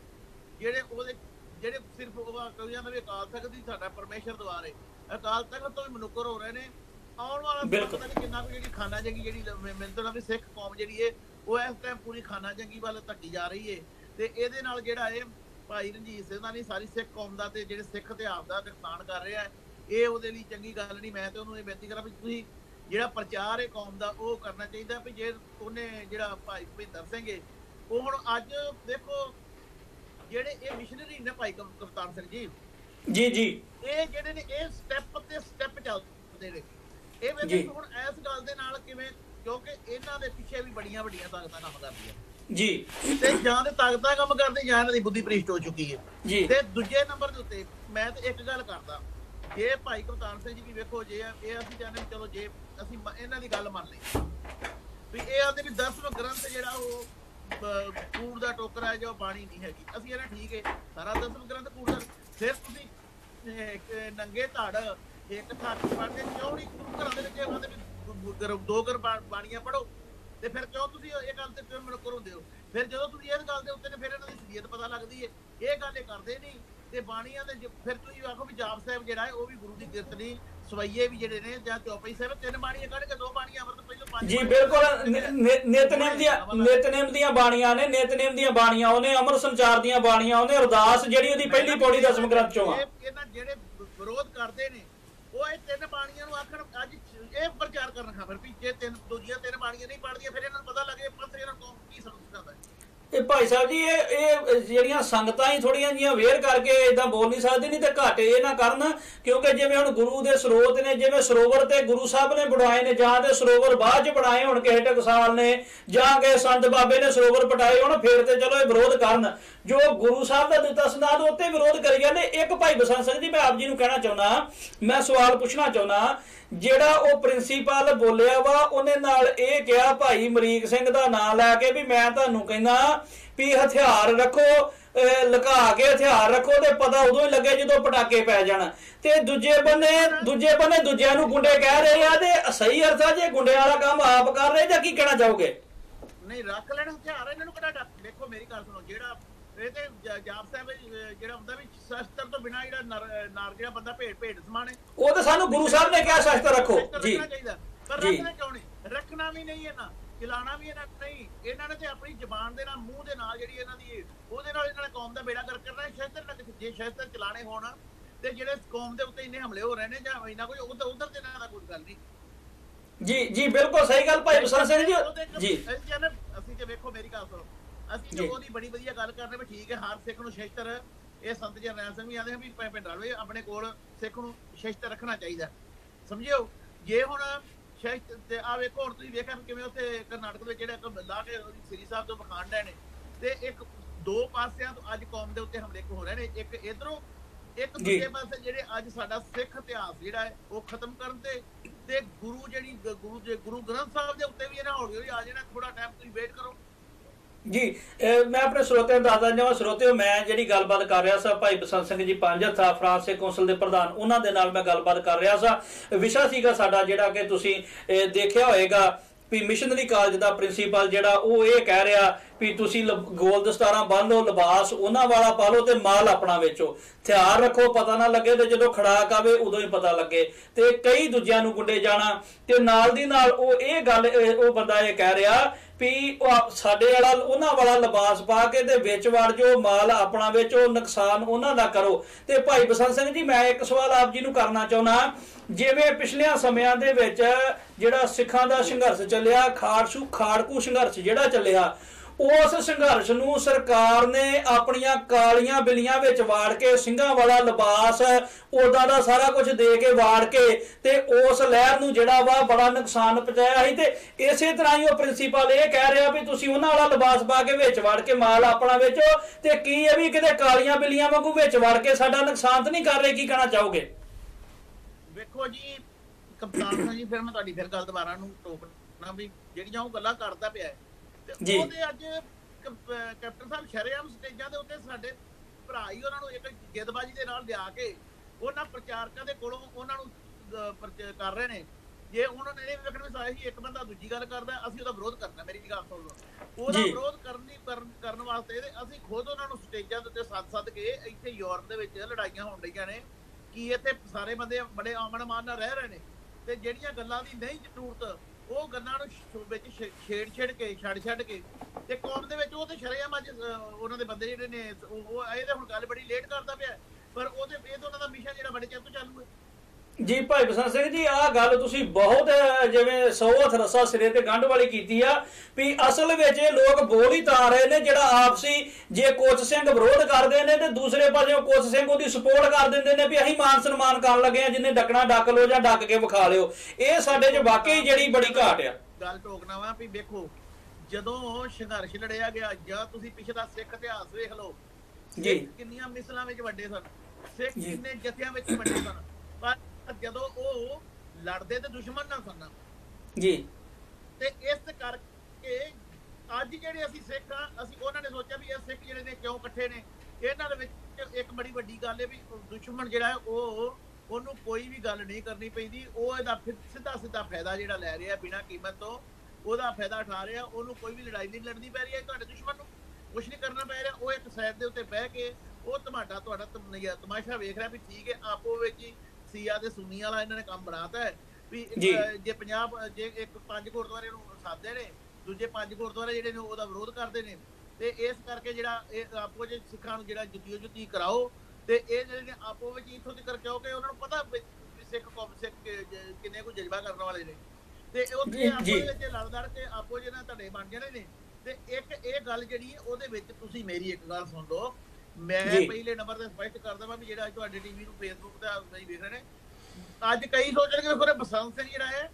ਜਿਹੜੇ ਸਿਰਫ ਉਹ ਕਹੀ ਜਾਂਦਾ ਵੀ ਅਕਾਲ ਤਖਤ ਦੀ ਸਾਡਾ ਪਰਮੇਸ਼ਰ ਦੁਆਰੇ, ਅਕਾਲ ਤਖਤ ਤੋਂ ਵੀ ਮਨੁੱਕਰ ਹੋ ਰਹੇ ਨੇ। ਆਉਣ ਵਾਲਾ ਸਮਾਂ ਕਿੰਨਾ ਕੁ ਜਿਹੜੀ ਖਾਨਾ ਜੰਗੀ ਜਿਹੜੀ ਮੈਨੂੰ ਤਾਂ ਵੀ ਸਿੱਖ ਕੌਮ ਜਿਹੜੀ ਹੈ ਉਹ ਇਸ ਟਾਈਮ ਪੂਰੀ ਖਾਨਾ ਜੰਗੀ ਵੱਲ ਧੱਕੀ ਜਾ ਰਹੀ ਹੈ। ਤੇ ਇਹਦੇ ਨਾਲ ਜਿਹੜਾ ਇਹ ਭਾਈ ਰਣਜੀਤ ਸਿੰਘ ਦਾ ਨਹੀਂ, ਸਾਰੀ ਸਿੱਖ ਕੌਮ ਦਾ ਤੇ ਜਿਹੜੇ ਸਿੱਖ ਇਤਿਹਾਸ ਦਾ ਨੁਕਸਾਨ ਕਰ ਰਿਹਾ, ਇਹ ਉਹਦੇ ਲਈ ਚੰਗੀ ਗੱਲ ਨਹੀਂ। ਮੈਂ ਤੇ ਉਹਨੂੰ ਇਹ ਬੇਨਤੀ ਕਰਾਂ ਵੀ ਤੁਸੀਂ ਜਿਹੜਾ ਪ੍ਰਚਾਰ ਹੈ ਕੌਮ ਦਾ ਉਹ ਕਰਨਾ ਚਾਹੀਦਾ। ਵੀ ਜੇ ਉਹਨੇ ਜਿਹੜਾ ਭਾਈ ਭੁਪਿੰਦਰ ਸਿੰਘ ਹੈ ਉਹ ਹੁਣ ਅੱਜ ਦੇਖੋ ਜਿਹੜੇ ਇਹ ਮਿਸ਼ਨਰੀ ਨੇ ਭਾਈ ਕਪਤਾਨ ਸਿੰਘ ਜੀ ਜੀ ਇਹ ਜਿਹੜੇ ਨੇ ਇਹ ਸਟੈਪ ਤੇ ਸਟੈਪ ਚੱਲਦੇ ਨੇ। ਇਹ ਵੇਖੋ ਹੁਣ ਇਸ ਗੱਲ ਦੇ ਨਾਲ ਕਿਵੇਂ, ਕਿਉਂਕਿ ਇਹਨਾਂ ਦੇ ਪਿੱਛੇ ਵੀ ਬੜੀਆਂ ਵੱਡੀਆਂ ਤਾਕਤਾਂ ਕੰਮ ਕਰਦੀਆਂ ਜੀ, ਤੇ ਜਾਂ ਤੇ ਤਾਕਤਾਂ ਕੰਮ ਕਰਦੇ ਜਾਂ ਇਹਨਾਂ ਦੀ ਬੁੱਧੀ ਭ੍ਰਿਸ਼ਟ ਹੋ ਚੁੱਕੀ ਹੈ ਜੀ। ਤੇ ਦੂਜੇ ਨੰਬਰ ਦੇ ਉੱਤੇ ਮੈਂ ਤੇ ਇੱਕ ਗੱਲ ਕਰਦਾ, ਜੇ ਭਾਈ ਕਪਤਾਨ ਸਿੰਘ ਜੀ ਵੀ ਵੇਖੋ, ਜੇ ਇਹ ਅਸੀਂ ਚਾਹੁੰਦੇ ਚਲੋ ਜੇ ਅਸੀਂ ਇਹਨਾਂ ਦੀ ਗੱਲ ਮੰਨ ਲਈ ਵੀ ਇਹ ਆਂਦੇ ਵੀ 10ਵਾਂ ਗ੍ਰੰਥ ਜਿਹੜਾ ਉਹ ਕੂੜ ਦਾ ਟੋਕਰਾ ਹੈ ਜੋ ਬਾਣੀ ਨਹੀਂ ਹੈਗੀ, ਅਸੀਂ ਇਹਨਾਂ ਠੀਕ ਹੈ ਸਾਰਾ 10ਵਾਂ ਗ੍ਰੰਥ ਕੂੜ ਦਾ, ਫਿਰ ਤੁਸੀਂ ਨੰਗੇ ਧੜ ਇੱਕ ਥਾਕ ਪੜ੍ਹਦੇ ਕਿਉਂ ਨਹੀਂ? ਘਰਾਂ ਦੇ ਵਿੱਚ ਆਂਦੇ ਵੀ ਦੋ ਬਾਣੀਆਂ ਪੜ੍ਹੋ, ਤੇ ਫਿਰ ਕਿਉਂ ਤੁਸੀਂ ਇਹ ਗੱਲ ਤੇ ਕਿਉਂ ਮਨੁੱਕਰ ਹੁੰਦੇ ਹੋ? ਫਿਰ ਜਦੋਂ ਤੁਸੀਂ ਇਸ ਗੱਲ ਦੇ ਉੱਤੇ ਫਿਰ ਇਹਨਾਂ ਦੀ ਸ਼ਰੀਅਤ ਪਤਾ ਲੱਗਦੀ ਹੈ, ਇਹ ਗੱਲ ਇਹ ਕਰਦੇ ਨਹੀਂ। ਤੇ ਬਾਣੀਆਂ ਦੇ ਫਿਰ ਤੁਸੀਂ ਆਖੋ ਵੀ ਜਾਪ ਸਾਹਿਬ ਜਿਹੜਾ ਹੈ ਉਹ ਵੀ ਗੁਰੂ ਦੀ ਕਿਰਤ ਨਹੀਂ, ਸਵਈਏ ਵੀ ਜਿਹੜੇ ਨੇ ਜਾਂ ਚੌਪਈ ਸਾਹਿਬ 3 ਬਾਣੀਆਂ ਕੱਢ ਕੇ 2 ਬਾਣੀਆਂ ਅਮਰ ਤੋਂ ਪਹਿਲਾਂ 5 ਜੀ ਬਿਲਕੁਲ ਨਿਤਨੇਮ ਦੀਆਂ ਬਾਣੀਆਂ ਨੇ, ਨਿਤਨੇਮ ਦੀਆਂ ਬਾਣੀਆਂ ਉਹਨੇ, ਅਮਰ ਸੰਚਾਰ ਦੀਆਂ ਬਾਣੀਆਂ ਉਹਨੇ, ਅਰਦਾਸ ਜਿਹੜੀ ਉਹਦੀ ਪਹਿਲੀ ਪੌੜੀ ਦਸਮ ਗ੍ਰੰਥ ਚੋਂ ਆ। ਇਹਨਾਂ ਜਿਹੜੇ ਵਿਰੋਧ ਕਰਦੇ ਨੇ ਉਹ ਇਹ 3 ਬਾਣੀਆਂ ਨੂੰ ਆਖਣ ਅੱਜ ਇਹ ਪ੍ਰਚਾਰ ਕਰਨ ਖਾਂ ਫਿਰ ਵੀ ਜੇ ਦੂਜੀਆਂ 3 ਬਾਣੀਆਂ ਨਹੀਂ ਪੜ੍ਹਦੀਆਂ ਫਿਰ ਇਹਨਾਂ ਨੂੰ ਪਤਾ ਲੱਗੇ ਪਤਾ ਇਹਨਾਂ ਨੂੰ ਕੀ ਸਮਝ ਕਰਦਾ। ਇਹ ਭਾਈ ਸਾਹਿਬ ਜੀ ਇਹ ਜਿਹੜੀਆਂ ਸੰਗਤਾਂ ਹੀ ਥੋੜੀਆਂ ਜੀਆਂ ਵੇਅਰ ਕਰਕੇ ਇਦਾਂ ਬੋਲ ਨਹੀਂ ਸਕਦੇ, ਨਹੀਂ ਤੇ ਘਾਟੇ ਇਹ ਨਾ ਕਰਨ, ਕਿਉਂਕਿ ਜਿਵੇਂ ਹੁਣ ਗੁਰੂ ਦੇ ਸਰੋਤ ਨੇ, ਜਿਵੇਂ ਸਰੋਵਰ ਤੇ ਗੁਰੂ ਸਾਹਿਬ ਨੇ ਬਣਾਏ ਨੇ, ਜਾਂ ਤੇ ਸਰੋਵਰ ਬਾਅਦ ਚ ਬਣਾਏ ਹੁਣ ਕਿਸੇ ਟਕਸਾਲ ਨੇ, ਜਾਂ ਕਿਸੇ ਸੰਤ ਬਾਬੇ ਨੇ ਸਰੋਵਰ ਪਟਾਏ ਹੁਣ, ਫੇਰ ਤੇ ਚਲੋ ਇਹ ਵਿਰੋਧ ਕਰਨ। ਜੋ ਗੁਰੂ ਸਾਹਿਬ ਦਾ ਦਿੱਤਾ ਸਨਾਦ ਉੱਤੇ ਵਿਰੋਧ ਕਰੀ ਜਾਂਦੇ। ਇੱਕ ਭਾਈ ਬਸੰਤ ਸਿੰਘ ਜੀ ਮੈਂ ਆਪ ਜੀ ਨੂੰ ਕਹਿਣਾ ਚਾਹੁੰਦਾ, ਮੈਂ ਸਵਾਲ ਪੁੱਛਣਾ ਚਾਹੁੰਦਾ, ਜਿਹੜਾ ਉਹ ਪ੍ਰਿੰਸੀਪਲ ਬੋਲਿਆ ਵਾ ਉਹਨੇ ਨਾਲ ਇਹ ਕਿਹਾ ਭਾਈ ਅਮਰੀਕ ਸਿੰਘ ਦਾ ਨਾਮ ਲੈ ਕੇ ਵੀ ਮੈਂ ਤੁਹਾਨੂੰ ਕਹਿੰਦਾ ਵੀ ਹਥਿਆਰ ਰੱਖੋ, ਲੁਕਾ ਕੇ ਹਥਿਆਰ ਰੱਖੋ, ਤੇ ਪਤਾ ਉਦੋਂ ਹੀ ਲੱਗੇ ਜਦੋਂ ਪਟਾਕੇ ਪੈ ਜਾਣ। ਤੇ ਦੂਜੇ ਬੰਨੇ ਦੂਜਿਆਂ ਨੂੰ ਗੁੰਡੇ ਕਹਿ ਰਹੇ ਆ, ਤੇ ਸਹੀ ਅਰਥ ਆ ਜੇ ਗੁੰਡਿਆਂ ਵਾਲਾ ਕੰਮ ਆਪ ਕਰ ਰਹੇ ਜਾਂ ਕੀ ਕਹਿਣਾ ਚਾਹੋਗੇ? ਨਹੀਂ ਰੱਖ ਲੈਣ ਹਥਿਆਰ, ਇਹਨਾਂ ਨੂੰ ਕਿਹੜਾ ਦੇਖੋ ਮੇਰੀ ਗੱਲ ਸੁਣੋ, ਜਿਹੜਾ ਇਹ ਤੇ ਜਾਪ ਸਾਹਿਬ ਜਿਹੜਾ ਹੁੰਦਾ ਵੀ ਸ਼ਸਤਰ ਤੋਂ ਬਿਨਾਂ ਜਿਹੜਾ ਨਾਰ ਜਿਹੜਾ ਬੰਦਾ ਭੇਡ ਸਮਾਣੇ, ਉਹ ਤਾਂ ਸਾਨੂੰ ਗੁਰੂ ਸਾਹਿਬ ਨੇ ਕਿਹਾ ਸ਼ਸਤਰ ਰੱਖੋ ਜੀ, ਪਰ ਰੱਖਣਾ ਕਿਉਂ ਨਹੀਂ? ਰੱਖਣਾ ਵੀ ਨਹੀਂ ਇਹਨਾਂ, ਚਲਾਣਾ ਵੀ ਇਹਨਾਂ ਨਹੀਂ। ਇਹਨਾਂ ਨੇ ਤੇ ਆਪਣੀ ਜ਼ਬਾਨ ਦੇ ਨਾਲ, ਮੂੰਹ ਦੇ ਨਾਲ ਜਿਹੜੀ ਇਹਨਾਂ ਦੀ ਉਹਦੇ ਨਾਲ ਇਹਨਾਂ ਨੇ ਕੌਮ ਦਾ ਬੇੜਾ ਗਰਕ ਕਰਨਾ। ਸ਼ਸਤਰ ਜੇ ਸ਼ਸਤਰ ਚਲਾਣੇ ਹੋਣ ਤੇ ਜਿਹੜੇ ਕੌਮ ਦੇ ਉੱਤੇ ਇੰਨੇ ਹਮਲੇ ਹੋ ਰਹੇ ਨੇ ਜਾਂ ਇੰਨਾ ਕੋਈ ਉਧਰ ਤੇ ਇਹਨਾਂ ਦਾ ਕੋਈ ਗੱਲ ਨਹੀਂ। ਜੀ ਜੀ ਬਿਲਕੁਲ ਸਹੀ ਗੱਲ ਭਾਈ ਬਸੰਤ ਸਿੰਘ ਜੀ। ਅਸੀਂ ਤੇ ਵੇਖੋ ਮੇਰੀ ਗੱਲ ਸੁਣੋ, ਅਸੀਂ ਤੇ ਉਹਦੀ ਬੜੀ ਵਧੀਆ ਗੱਲ ਕਰਨੇ ਵੀ ਠੀਕ ਹੈ ਹਰ ਸਿੱਖ ਨੂੰ ਸ਼ਸਤਰ, ਇਹ ਸੰਤ ਜਰਨੈਲ ਸਿੰਘ ਵੀ ਆਦੇ ਵੀ ਪਿੰਡਾਂ ਆਪਣੇ ਕੋਲ ਸਿੱਖ ਨੂੰ ਸ਼ਸਤਰ ਰੱਖਣਾ ਚਾਹੀਦਾ, ਸਮਝਿਓ। ਜੇ ਹੁਣ ਸ਼ਸਤਰ ਤੇ ਆ ਵੇਖੋ ਹੁਣ ਤੁਸੀਂ ਵੇਖਿਆ ਕਿਵੇਂ ਉੱਥੇ ਕਰਨਾਟਕ ਦੇ ਜਿਹੜੇ ਲਾ ਕੇ ਸ੍ਰੀ ਸਾਹਿਬ ਤੋਂ ਵਿਖਾਣ ਰਹੇ ਨੇ, ਤੇ ਇੱਕ 2 ਪਾਸਿਆਂ ਤੋਂ ਅੱਜ ਕੌਮ ਦੇ ਉੱਤੇ ਹਮਲੇ ਹੋ ਰਹੇ ਨੇ, ਇੱਕ ਇਧਰੋਂ ਇੱਕ ਦੂਜੇ ਪਾਸੇ ਜਿਹੜੇ ਅੱਜ ਸਾਡਾ ਸਿੱਖ ਇਤਿਹਾਸ ਜਿਹੜਾ ਹੈ ਉਹ ਖਤਮ ਕਰਨ ਤੇ ਗੁਰੂ ਗ੍ਰੰਥ ਸਾਹਿਬ ਦੇ ਉੱਤੇ ਵੀ ਇਹਨਾਂ ਹੌਲੀ ਹੌਲੀ ਆ ਜਾਣਾ। ਥੋੜਾ ਟਾਈਮ ਤੁਸੀਂ ਵੇਟ ਕਰੋ ਜੀ। ਮੈਂ ਆਪਣੇ ਸਰੋਤਿਆਂ ਨੂੰ ਦੱਸਦਾ ਜਾਵਾਂ, ਸਰੋਤਿਓ ਮੈਂ ਜਿਹੜੀ ਗੱਲਬਾਤ ਕਰ ਰਿਹਾ ਸਾਂ ਭਾਈ ਬਸੰਤ ਸਿੰਘ ਜੀ ਪੰਜਥਾ ਫਰਾਂਸ ਦੇ ਕੌਂਸਲ ਦੇ ਪ੍ਰਧਾਨ, ਉਹਨਾਂ ਦੇ ਨਾਲ ਮੈਂ ਗੱਲਬਾਤ ਕਰ ਰਿਹਾ ਸਾਂ। ਵਿਸ਼ਾ ਸੀਗਾ ਸਾਡਾ ਜਿਹੜਾ ਕਿ ਤੁਸੀਂ ਦੇਖਿਆ ਹੋਏਗਾ ਵੀ ਮਿਸ਼ਨਰੀ ਕਾਲਜ ਦਾ ਪ੍ਰਿੰਸੀਪਲ ਜਿਹੜਾ ਉਹ ਇਹ ਕਹਿ ਰਿਹਾ ਵੀ ਤੁਸੀਂ ਗੋਲ ਦਸਤਾਰਾਂ ਬੰਨ ਲਓ, ਲਿਬਾਸ ਉਹਨਾਂ ਵਾਲਾ ਪਾ ਲਓ ਤੇ ਮਾਲ ਆਪਣਾ ਵੇਚੋ, ਹਥਿਆਰ ਰੱਖੋ, ਪਤਾ ਨਾ ਲੱਗੇ ਤੇ ਜਦੋਂ ਖੜਾਕ ਆਵੇ ਉਦੋਂ ਹੀ ਪਤਾ ਲੱਗੇ, ਤੇ ਕਈ ਦੂਜਿਆਂ ਨੂੰ ਗੁੰਡੇ ਜਾਣਾ। ਤੇ ਨਾਲ ਦੀ ਨਾਲ ਉਹ ਇਹ ਗੱਲ ਉਹ ਬੰਦਾ ਇਹ ਕਹਿ ਰਿਹਾ ਵੀ ਸਾਡੇ ਵਾਲਾ ਉਹਨਾਂ ਵਾਲਾ ਲਿਬਾਸ ਪਾ ਕੇ ਤੇ ਵਿੱਚ ਵੜ ਜੋ, ਮਾਲ ਆਪਣਾ ਵੇਚੋ, ਨੁਕਸਾਨ ਉਹਨਾਂ ਦਾ ਕਰੋ। ਤੇ ਭਾਈ ਬਸੰਤ ਸਿੰਘ ਜੀ ਮੈਂ ਇੱਕ ਸਵਾਲ ਆਪ ਜੀ ਨੂੰ ਕਰਨਾ ਚਾਹੁੰਦਾ, ਜਿਵੇਂ ਪਿਛਲਿਆਂ ਸਮਿਆਂ ਦੇ ਵਿੱਚ ਜਿਹੜਾ ਸਿੱਖਾਂ ਦਾ ਸੰਘਰਸ਼ ਚੱਲਿਆ, ਖਾੜਕੂ ਸੰਘਰਸ਼ ਜਿਹੜਾ ਚੱਲਿਆ, ਉਸ ਸੰਘਰਸ਼ ਨੂੰ ਸਰਕਾਰ ਨੇ ਆਪਣੀਆਂ ਕਾਲੀਆਂ ਬਿੱਲੀਆਂ ਵਿੱਚ ਵਾੜ ਕੇ ਸਿੰਘਾਂ ਵਾਲਾ ਲਿਬਾਸ ਉਦਾਂ ਦਾ ਸਾਰਾ ਕੁਝ ਦੇ ਕੇ ਵਾੜ ਕੇ ਤੇ ਉਸ ਲਹਿਰ ਨੂੰ ਜਿਹੜਾ ਵਾ ਬੜਾ ਨੁਕਸਾਨ ਪਹੁੰਚਾਇਆ ਸੀ। ਤੇ ਇਸੇ ਤਰ੍ਹਾਂ ਹੀ ਉਹ ਪ੍ਰਿੰਸੀਪਲ ਇਹ ਕਹਿ ਰਿਹਾ ਵੀ ਤੁਸੀਂ ਉਹਨਾਂ ਵਾਲਾ ਲਿਬਾਸ ਪਾ ਕੇ ਵਿੱਚ ਵੜ ਕੇ ਮਾਲ ਆਪਣਾ ਵੇਚੋ, ਤੇ ਕੀ ਇਹ ਵੀ ਕਿਤੇ ਕਾਲੀਆਂ ਬਿੱਲੀਆਂ ਵਾਂਗੂ ਵਿੱਚ ਵੜ ਕੇ ਸਾਡਾ ਨੁਕਸਾਨ ਤਾਂ ਨਹੀਂ ਕਰ ਰਹੇ? ਕੀ ਕਹਿਣਾ ਚਾਹੋਗੇ? ਵੇਖੋ ਜੀ ਕਪਤਾਨ ਸਿੰਘ ਜੀ, ਫਿਰ ਮੈਂ ਤੁਹਾਡੀ ਫਿਰ ਗੱਲ ਦੁਬਾਰਾ ਨੂੰ ਟੋਕਣਾ ਵੀ ਜਿਹੜੀਆਂ ਉਹ ਗੱਲਾਂ ਕਰਦਾ ਪਿਆ ਤੇ ਉਹਦੇ ਅੱਜ ਕੈਪਟਨ ਸਾਹਿਬ ਸ਼ਰੇਆਮ ਸਟੇਜਾਂ ਦੇ ਉੱਤੇ ਸਾਡੇ ਭਰਾ ਹੀ ਉਹਨਾਂ ਨੂੰ ਇੱਕ ਜਿੱਦਬਾਜ਼ੀ ਦੇ ਨਾਲ ਲਿਆ ਕੇ ਉਹਨਾਂ ਪ੍ਰਚਾਰਕਾਂ ਦੇ ਕੋਲੋਂ ਉਹਨਾਂ ਨੂੰ ਕਰ ਰਹੇ ਨੇ। ਜੇ ਉਹਨਾਂ ਨੇ ਇਹ ਵੇਖਣ ਵੀ ਸਾਰਾ ਹੀ ਇੱਕ ਬੰਦਾ ਦੂਜੀ ਗੱਲ ਕਰਦਾ, ਅਸੀਂ ਉਹਦਾ ਵਿਰੋਧ ਕਰਨਾ। ਮੇਰੀ ਗੱਲ ਸੁਣ ਲਓ, ਉਹਦਾ ਵਿਰੋਧ ਕਰਨ ਵਾਸਤੇ ਅਸੀਂ ਖੁਦ ਉਹਨਾਂ ਨੂੰ ਸਟੇਜਾਂ ਦੇ ਉੱਤੇ ਸੱਦ ਕੇ, ਇੱਥੇ ਯੂਰਪ ਦੇ ਵਿੱਚ ਲੜਾਈਆਂ ਹੋਣ ਰਹੀਆਂ ਨੇ ਕਿ ਇੱਥੇ ਸਾਰੇ ਬੰਦੇ ਬੜੇ ਅਮਨ ਮਾਨ ਨਾਲ ਰਹਿ ਰਹੇ ਨੇ, ਤੇ ਜਿਹੜੀਆਂ ਗੱਲਾਂ ਦੀ ਨਹੀਂ ਜ਼ਰੂਰਤ ਉਹ ਗੱਲਾਂ ਨੂੰ ਵਿੱਚ ਛੱਡ ਕੇ ਤੇ ਕੌਮ ਦੇ ਵਿੱਚ ਉਹ ਤੇ ਸ਼ਰੇਆਮ ਅੱਜ ਉਹਨਾਂ ਦੇ ਬੰਦੇ ਜਿਹੜੇ ਨੇ ਉਹ ਇਹ ਤਾਂ ਹੁਣ ਗੱਲ ਬੜੀ ਲੇਟ ਕਰਦਾ ਪਿਆ, ਪਰ ਉਹਦੇ ਇਹ ਤਾਂ ਉਹਨਾਂ ਦਾ ਮਿਸ਼ਨ ਜਿਹੜਾ ਬੜੇ ਚਿਰ ਤੋਂ ਚਾਲੂ ਹੈ। ਜੀ ਭਾਈ ਬਸੰਤ ਸਿੰਘ ਜੀ ਆਹ ਗੱਲ ਤੁਸੀਂ ਬਹੁਤ ਜਿਵੇਂ ਸੌ ਰਸਾ ਸਿਰੇ ਤੇ ਗੰਢ ਵਾਲੀ ਕੀਤੀ ਆ ਵੀ ਅਸਲ ਵਿੱਚ ਇਹ ਲੋਕ ਬੋਲ ਹੀ ਤਾਂ ਰਹੇ ਨੇ ਜਿਹੜਾ ਆਪਸੀ ਜੇ ਕੋਚ ਸਿੰਘ ਵਿਰੋਧ ਕਰਦੇ ਨੇ ਤੇ ਦੂਸਰੇ ਪਾਸੇ ਕੋਚ ਸਿੰਘ ਉਹਦੀ ਸਪੋਰਟ ਕਰ ਦਿੰਦੇ ਨੇ ਵੀ ਅਸੀਂ ਮਾਨ ਸਨਮਾਨ ਕਰਨ ਲੱਗੇ ਆ, ਜਿੰਨੇ ਡੱਕਣਾ ਡੱਕ ਲਓ ਜਾਂ ਡੱਕ ਕੇ ਵਿਖਾ ਲਿਓ। ਇਹ ਸਾਡੇ 'ਚ ਵਾਕਈ ਜਿਹੜੀ ਬੜੀ ਘਾਟ ਆ। ਗੱਲ ਟੋਕਣਾ ਵਾ ਵੀ ਵੇਖੋ ਜਦੋਂ ਸੰਘਰਸ਼ ਲੜਿਆ ਗਿਆ ਜਾਂ ਤੁਸੀਂ ਪਿਛਲਾ ਸਿੱਖ ਇਤਿਹਾਸ ਵੇਖ ਲਓ ਜੀ, ਕਿੰਨੀਆਂ ਮਿਸਲਾਂ ਵਿੱਚ ਵੱਡੇ ਸਨ ਸਿੱਖ, ਕਿੰਨੇ ਜਥਿਆਂ ਵਿੱਚ ਵੱਡੇ ਸਨ, ਪਰ ਜਦੋਂ ਉਹ ਲੜਦੇ ਤੇ ਦੁਸ਼ਮਣ ਨਾਲ ਸਨ ਜੀ। ਤੇ ਇਸ ਕਰਕੇ ਅੱਜ ਜਿਹੜੇ ਅਸੀਂ ਸਿੱਖ ਆ, ਅਸੀਂ ਉਹਨਾਂ ਨੇ ਸੋਚਿਆ ਵੀ ਇਹ ਸਿੱਖ ਜਿਹੜੇ ਨੇ ਕਿਉਂ ਇਕੱਠੇ ਨੇ। ਇਹਨਾਂ ਦੇ ਵਿੱਚ ਇੱਕ ਬੜੀ ਵੱਡੀ ਗੱਲ ਹੈ ਵੀ ਦੁਸ਼ਮਣ ਜਿਹੜਾ ਉਹਨੂੰ ਕੋਈ ਵੀ ਗੱਲ ਨਹੀਂ ਕਰਨੀ ਪੈਂਦੀ, ਉਹ ਇਹਦਾ ਸਿੱਧਾ ਫਾਇਦਾ ਜਿਹੜਾ ਲੈ ਰਿਹਾ ਬਿਨਾਂ ਕੀਮਤ ਤੋਂ, ਉਹਦਾ ਫਾਇਦਾ ਉਠਾ ਰਿਹਾ। ਉਹਨੂੰ ਕੋਈ ਵੀ ਲੜਾਈ ਨਹੀਂ ਲੜਨੀ ਪੈ ਰਹੀ ਹੈ, ਤੁਹਾਡੇ ਦੁਸ਼ਮਣ ਨੂੰ ਕੁਛ ਨਹੀਂ ਕਰਨਾ ਪੈ ਰਿਹਾ। ਉਹ ਇੱਕ ਸਾਈਡ ਦੇ ਉੱਤੇ ਬਹਿ ਕੇ ਉਹ ਤੁਹਾਡਾ ਤਮਾਸ਼ਾ ਵੇਖ ਰਿਹਾ ਵੀ ਠੀਕ ਹੈ, ਆਪੋ ਵਿੱਚ ਹੀ ਸੀਆ ਤੇ ਸੁੰਨੀ ਵਾਲਾ ਇਹਨਾਂ ਨੇ ਕੰਮ ਬਣਾਤਾ ਹੈ ਵੀ ਜੇ ਪੰਜਾਬ ਜੇ ਇੱਕ 5 ਗੁਰਦੁਆਰੇ ਨੂੰ ਸਾਧਦੇ ਨੇ, ਦੂਜੇ 5 ਗੁਰਦੁਆਰੇ ਜਿਹੜੇ ਨੇ ਉਹਦਾ ਵਿਰੋਧ ਕਰਦੇ ਨੇ, ਤੇ ਇਸ ਕਰਕੇ ਜਿਹੜਾ ਇਹ ਆਪੋ ਜੇ ਸਿੱਖਾਂ ਨੂੰ ਜਿਹੜਾ ਜੁੱਤੀ ਕਰਾਓ, ਤੇ ਇਹ ਜਿਹੜੇ ਨੇ ਆਪੋ ਵਿੱਚ ਇੱਥੋਂ ਤੱਕ ਕਿਉਂਕਿ ਉਹਨਾਂ ਨੂੰ ਪਤਾ ਸਿੱਖ ਕੌਮ ਸਿੱਖ ਕਿੰਨੇ ਕੁ ਜਜ਼ਬਾ ਕਰਨ ਵਾਲੇ ਨੇ, ਤੇ ਉੱਥੇ ਆਪੋ ਵਿੱਚ ਲੜ ਕੇ ਆਪੋ ਜੇ ਨਾਲ ਧੜੇ ਬਣ ਜਾਣੇ ਨੇ। ਤੇ ਇੱਕ ਇਹ ਗੱਲ ਜਿਹੜੀ ਉਹਦੇ ਵਿੱਚ ਤੁਸੀਂ ਮੇਰੀ ਇੱਕ ਗੱਲ ਸੁਣ ਲਓ, ਮੈਂ ਪਹਿਲੇ ਨੰਬਰ ਤੇ ਸਪਸ਼ਟ ਕਰਦਾ ਵਾਂ ਵੀ ਜਿਹੜਾ ਅੱਜ ਤੁਹਾਡੇ ਟੀਵੀ ਨੂੰ ਫੇਸਬੁੱਕ ਤੇ ਨਹੀਂ ਵੇਖ ਰਹੇ ਨੇ, ਅੱਜ ਕਈ ਸੋਚਣਗੇ ਵੇਖੋ ਬਸੰਤ ਸਿੰਘ ਜਿਹੜਾ ਹੈ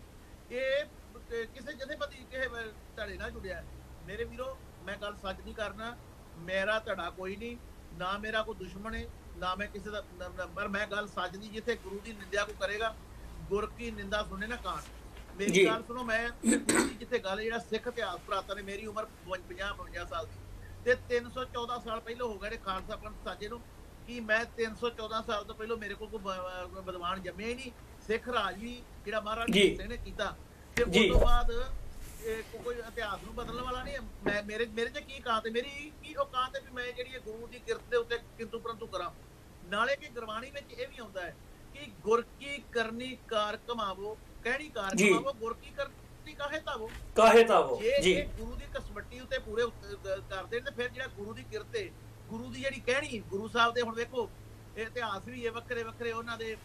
ਇਹ ਕਿਸੇ ਜਥੇਬੰਦੀ ਕਿਸੇ ਧੜੇ ਨਾਲ ਜੁੜਿਆ। ਮੇਰੇ ਵੀਰੋ ਮੈਂ ਗੱਲ ਸੱਚ ਨਹੀਂ ਕਰਨਾ, ਮੇਰਾ ਧੜਾ ਕੋਈ ਨਹੀਂ, ਨਾ ਮੇਰਾ ਕੋਈ ਦੁਸ਼ਮਣ ਹੈ, ਨਾ ਮੈਂ ਕਿਸੇ ਦਾ, ਪਰ ਮੈਂ ਗੱਲ ਸੱਚ ਦੀ, ਜਿੱਥੇ ਗੁਰੂ ਦੀ ਨਿੰਦਿਆ ਕੋ ਕਰੇਗਾ ਗੁਰ ਕੀ ਨਿੰਦਾ ਸੁਣੇ ਨਾ ਕਾਨ। ਮੇਰੀ ਗੱਲ ਸੁਣੋ, ਮੈਂ ਜਿੱਥੇ ਗੱਲ ਜਿਹੜਾ ਸਿੱਖ ਇਤਿਹਾਸ ਭਰਾਤਾ ਨੇ, ਮੇਰੀ ਉਮਰ 50-52 ਸਾਲ ਦੀ, ਤੇ 314 ਸਾਲ ਪਹਿਲਾਂ ਹੋ ਗਏ ਨੇ ਖਾਲਸਾ ਪੰਥ ਸਾਜੇ ਨੂੰ, ਕਿ ਮੈਂ 314 ਸਾਲ ਤੋਂ ਪਹਿਲਾਂ ਮੇਰੇ ਕੋਲ ਕੋਈ ਵਿਦਵਾਨ ਜੰਮਿਆ ਹੀ ਨਹੀਂ। ਸਿੱਖ ਰਾਜ ਵੀ ਜਿਹੜਾ ਮਹਾਰਾਜ ਸਿੰਘ ਨੇ ਕੀਤਾ, ਤੇ ਉਸ ਤੋਂ ਬਾਅਦ ਕੋਈ ਇਤਿਹਾਸ ਨੂੰ ਬਦਲਣ ਵਾਲਾ ਨਹੀਂ। ਮੈਂ ਮੇਰੇ ਚ ਕੀ ਕਾਂਤ, ਮੇਰੀ ਕੀ ਉਹ ਕਾਂਤ ਹੈ ਵੀ ਮੈਂ ਜਿਹੜੀ ਗੁਰੂ ਦੀ ਕਿਰਤ ਦੇ ਉੱਤੇ ਕਿੰਤੂ ਪਰੰਤੂ ਕਰਾਂ। ਨਾਲੇ ਕਿ ਗੁਰਬਾਣੀ ਵਿੱਚ ਇਹ ਵੀ ਆਉਂਦਾ ਹੈ ਕਿ ਗੁਰ ਕੀ ਕਰਨੀ ਕਾਰ ਕਮਾਵੋ, ਕਹਿਣੀ ਕਾਰ ਕਮਾਵੋ, ਗੁਰ ਕੀ ਕਰਨੀ ਕਾਹੇ ਧਾਵੋ। ਜੇ ਗੁਰੂ ਦੀ ਕਸਮੱਟੀ ਉੱਤੇ ਪੂਰੇ ਕਰਦੇ ਨੇ, ਫਿਰ ਜਿਹੜਾ ਗੁਰੂ ਦੀ ਕਿਰਤ ਹੈ, ਗੁਰੂ ਦੀ ਜਿਹੜੀ ਕਹਿਣੀ, ਗੁਰੂ ਸਾਹਿਬ ਦੇ ਹੁਣ ਵੇਖੋ ਇਹ ਇਤਿਹਾਸ ਵੀ ਹੈ, ਵੱਖਰੇ ਵੱਖਰੇ ਉਹਨਾਂ ਦੇ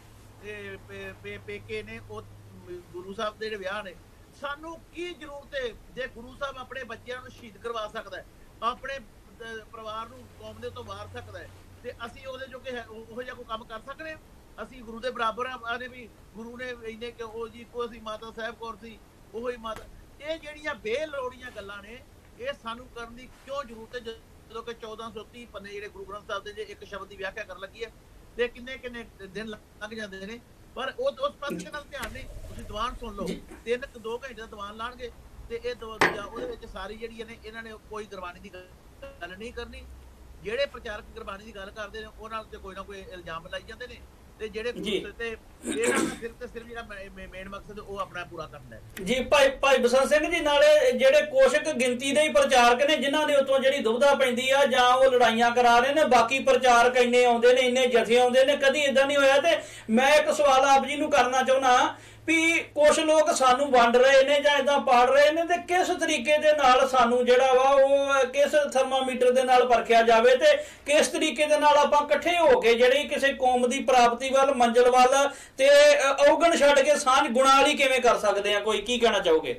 ਪੇਕੇ ਨੇ, ਉਹ ਗੁਰੂ ਸਾਹਿਬ ਦੇ ਜਿਹੜੇ ਵਿਆਹ ਨੇ। ਸਾਨੂੰ ਕੀ ਜ਼ਰੂਰਤ ਹੈ ਜੇ ਗੁਰੂ ਸਾਹਿਬ ਆਪਣੇ ਬੱਚਿਆਂ ਨੂੰ ਸ਼ਹੀਦ ਕਰਵਾ ਸਕਦਾ ਹੈ, ਆਪਣੇ ਪਰਿਵਾਰ ਨੂੰ ਕੌਮ ਦੇ ਤੋਂ ਵਾਰ ਸਕਦਾ ਹੈ, ਤੇ ਅਸੀਂ ਉਹਦੇ ਜੋ ਕਿ ਉਹੋ ਜਿਹਾ ਕੋਈ ਕੰਮ ਕਰ ਸਕਦੇ? ਅਸੀਂ ਗੁਰੂ ਦੇ ਬਰਾਬਰ ਆ ਵੀ ਗੁਰੂ ਨੇ ਇੰਨੇ ਕਿ ਉਹ ਜੀ ਕੋ ਅਸੀਂ ਮਾਤਾ ਸਾਹਿਬ ਕੌਰ ਸੀ, ਉਹੋ ਹੀ ਮਾਤਾ। ਇਹ ਜਿਹੜੀਆਂ ਬੇਲੋੜੀਆਂ ਗੱਲਾਂ ਨੇ, ਇਹ ਸਾਨੂੰ ਕਰਨ ਦੀ ਕਿਉਂ ਜ਼ਰੂਰਤ ਹੈ ਜਦੋਂ ਕਿ 1430 ਪੰਨੇ ਜਿਹੜੇ ਗੁਰੂ ਗ੍ਰੰਥ ਸਾਹਿਬ ਦੇ ਜੇ ਇੱਕ ਸ਼ਬਦ ਦੀ ਵਿਆਖਿਆ ਕਰਨ ਲੱਗੀ ਹੈ, ਤੇ ਕਿੰਨੇ ਦਿਨ ਲੱਗ ਜਾਂਦੇ ਨੇ। ਪਰ ਉਸ ਪਾਸੇ ਨਾਲ ਧਿਆਨ ਨਹੀਂ, ਤੁਸੀਂ ਦੀਵਾਨ ਸੁਣ ਲਓ, 3-2 ਘੰਟੇ ਦਾ ਦੀਵਾਨ ਲਾਣਗੇ, ਤੇ ਇਹ ਉਹਦੇ ਵਿੱਚ ਸਾਰੀ ਜਿਹੜੀ ਨੇ ਇਹਨਾਂ ਨੇ ਕੋਈ ਗੁਰਬਾਣੀ ਦੀ ਗੱਲ ਨਹੀਂ ਕਰਨੀ। ਜਿਹੜੇ ਪ੍ਰਚਾਰਕ ਗੁਰਬਾਣੀ ਦੀ ਗੱਲ ਕਰਦੇ ਨੇ ਉਹਨਾਂ ਤੇ ਕੋਈ ਨਾ ਕੋਈ ਇਲਜ਼ਾਮ ਲਾਈ ਜਾਂਦੇ ਨੇ, ਤੇ ਜਿਹੜੇ ਤੇ ਇਹਨਾਂ ਦਾ ਸਿਰਫ ਜਿਹੜਾ ਮੇਨ ਮਕਸਦ ਉਹ ਆਪਣਾ ਪੂਰਾ ਕਰਨਾ ਹੈ। ਜੀ ਭਾਈ ਬਸੰਤ ਸਿੰਘ ਜੀ, ਨਾਲੇ ਜਿਹੜੇ ਕੋਸ਼ਿਕ ਗਿਣਤੀ ਦੇ ਹੀ ਪ੍ਰਚਾਰਕ ਨੇ ਜਿਨ੍ਹਾਂ ਦੇ ਉੱਤੋਂ ਜਿਹੜੀ ਦੁਬਿਧਾ ਪੈਂਦੀ ਆ, ਜਾਂ ਉਹ ਲੜਾਈਆਂ ਕਰਾ ਰਹੇ ਨੇ, ਬਾਕੀ ਪ੍ਰਚਾਰਕ ਇੰਨੇ ਆਉਂਦੇ ਨੇ, ਇੰਨੇ ਜਥੇ ਆਉਂਦੇ ਨੇ, ਕਦੀ ਏਦਾਂ ਨਹੀਂ ਹੋਇਆ। ਤੇ ਮੈਂ ਇੱਕ ਸਵਾਲ ਆਪ ਜੀ ਨੂੰ ਕਰਨਾ ਚਾਹੁੰਦਾ ਵੀ ਕੁਛ ਲੋਕ ਸਾਨੂੰ ਵੰਡ ਰਹੇ ਨੇ ਜਾਂ ਏਦਾਂ ਪਾੜ ਰਹੇ ਨੇ, ਤੇ ਕਿਸ ਤਰੀਕੇ ਦੇ ਨਾਲ ਸਾਨੂੰ ਜਿਹੜਾ ਵਾ ਉਹ ਕਿਸ ਥਰਮਾਮੀਟਰ ਦੇ ਨਾਲ ਪਰਖਿਆ ਜਾਵੇ, ਤੇ ਕਿਸ ਤਰੀਕੇ ਦੇ ਨਾਲ ਆਪਾਂ ਇਕੱਠੇ ਹੋ ਕੇ ਜਿਹੜੀ ਕਿਸੇ ਕੌਮ ਦੀ ਪ੍ਰਾਪਤੀ ਵੱਲ, ਮੰਜ਼ਿਲ ਵੱਲ ਤੇ ਔਗਣ ਛੱਡ ਕੇ ਸਾਂਝ ਗੁਣਾਂ ਵਾਲੀ ਕਿਵੇਂ ਕਰ ਸਕਦੇ ਆ? ਕੋਈ ਕੀ ਕਹਿਣਾ ਚਾਹੋਗੇ?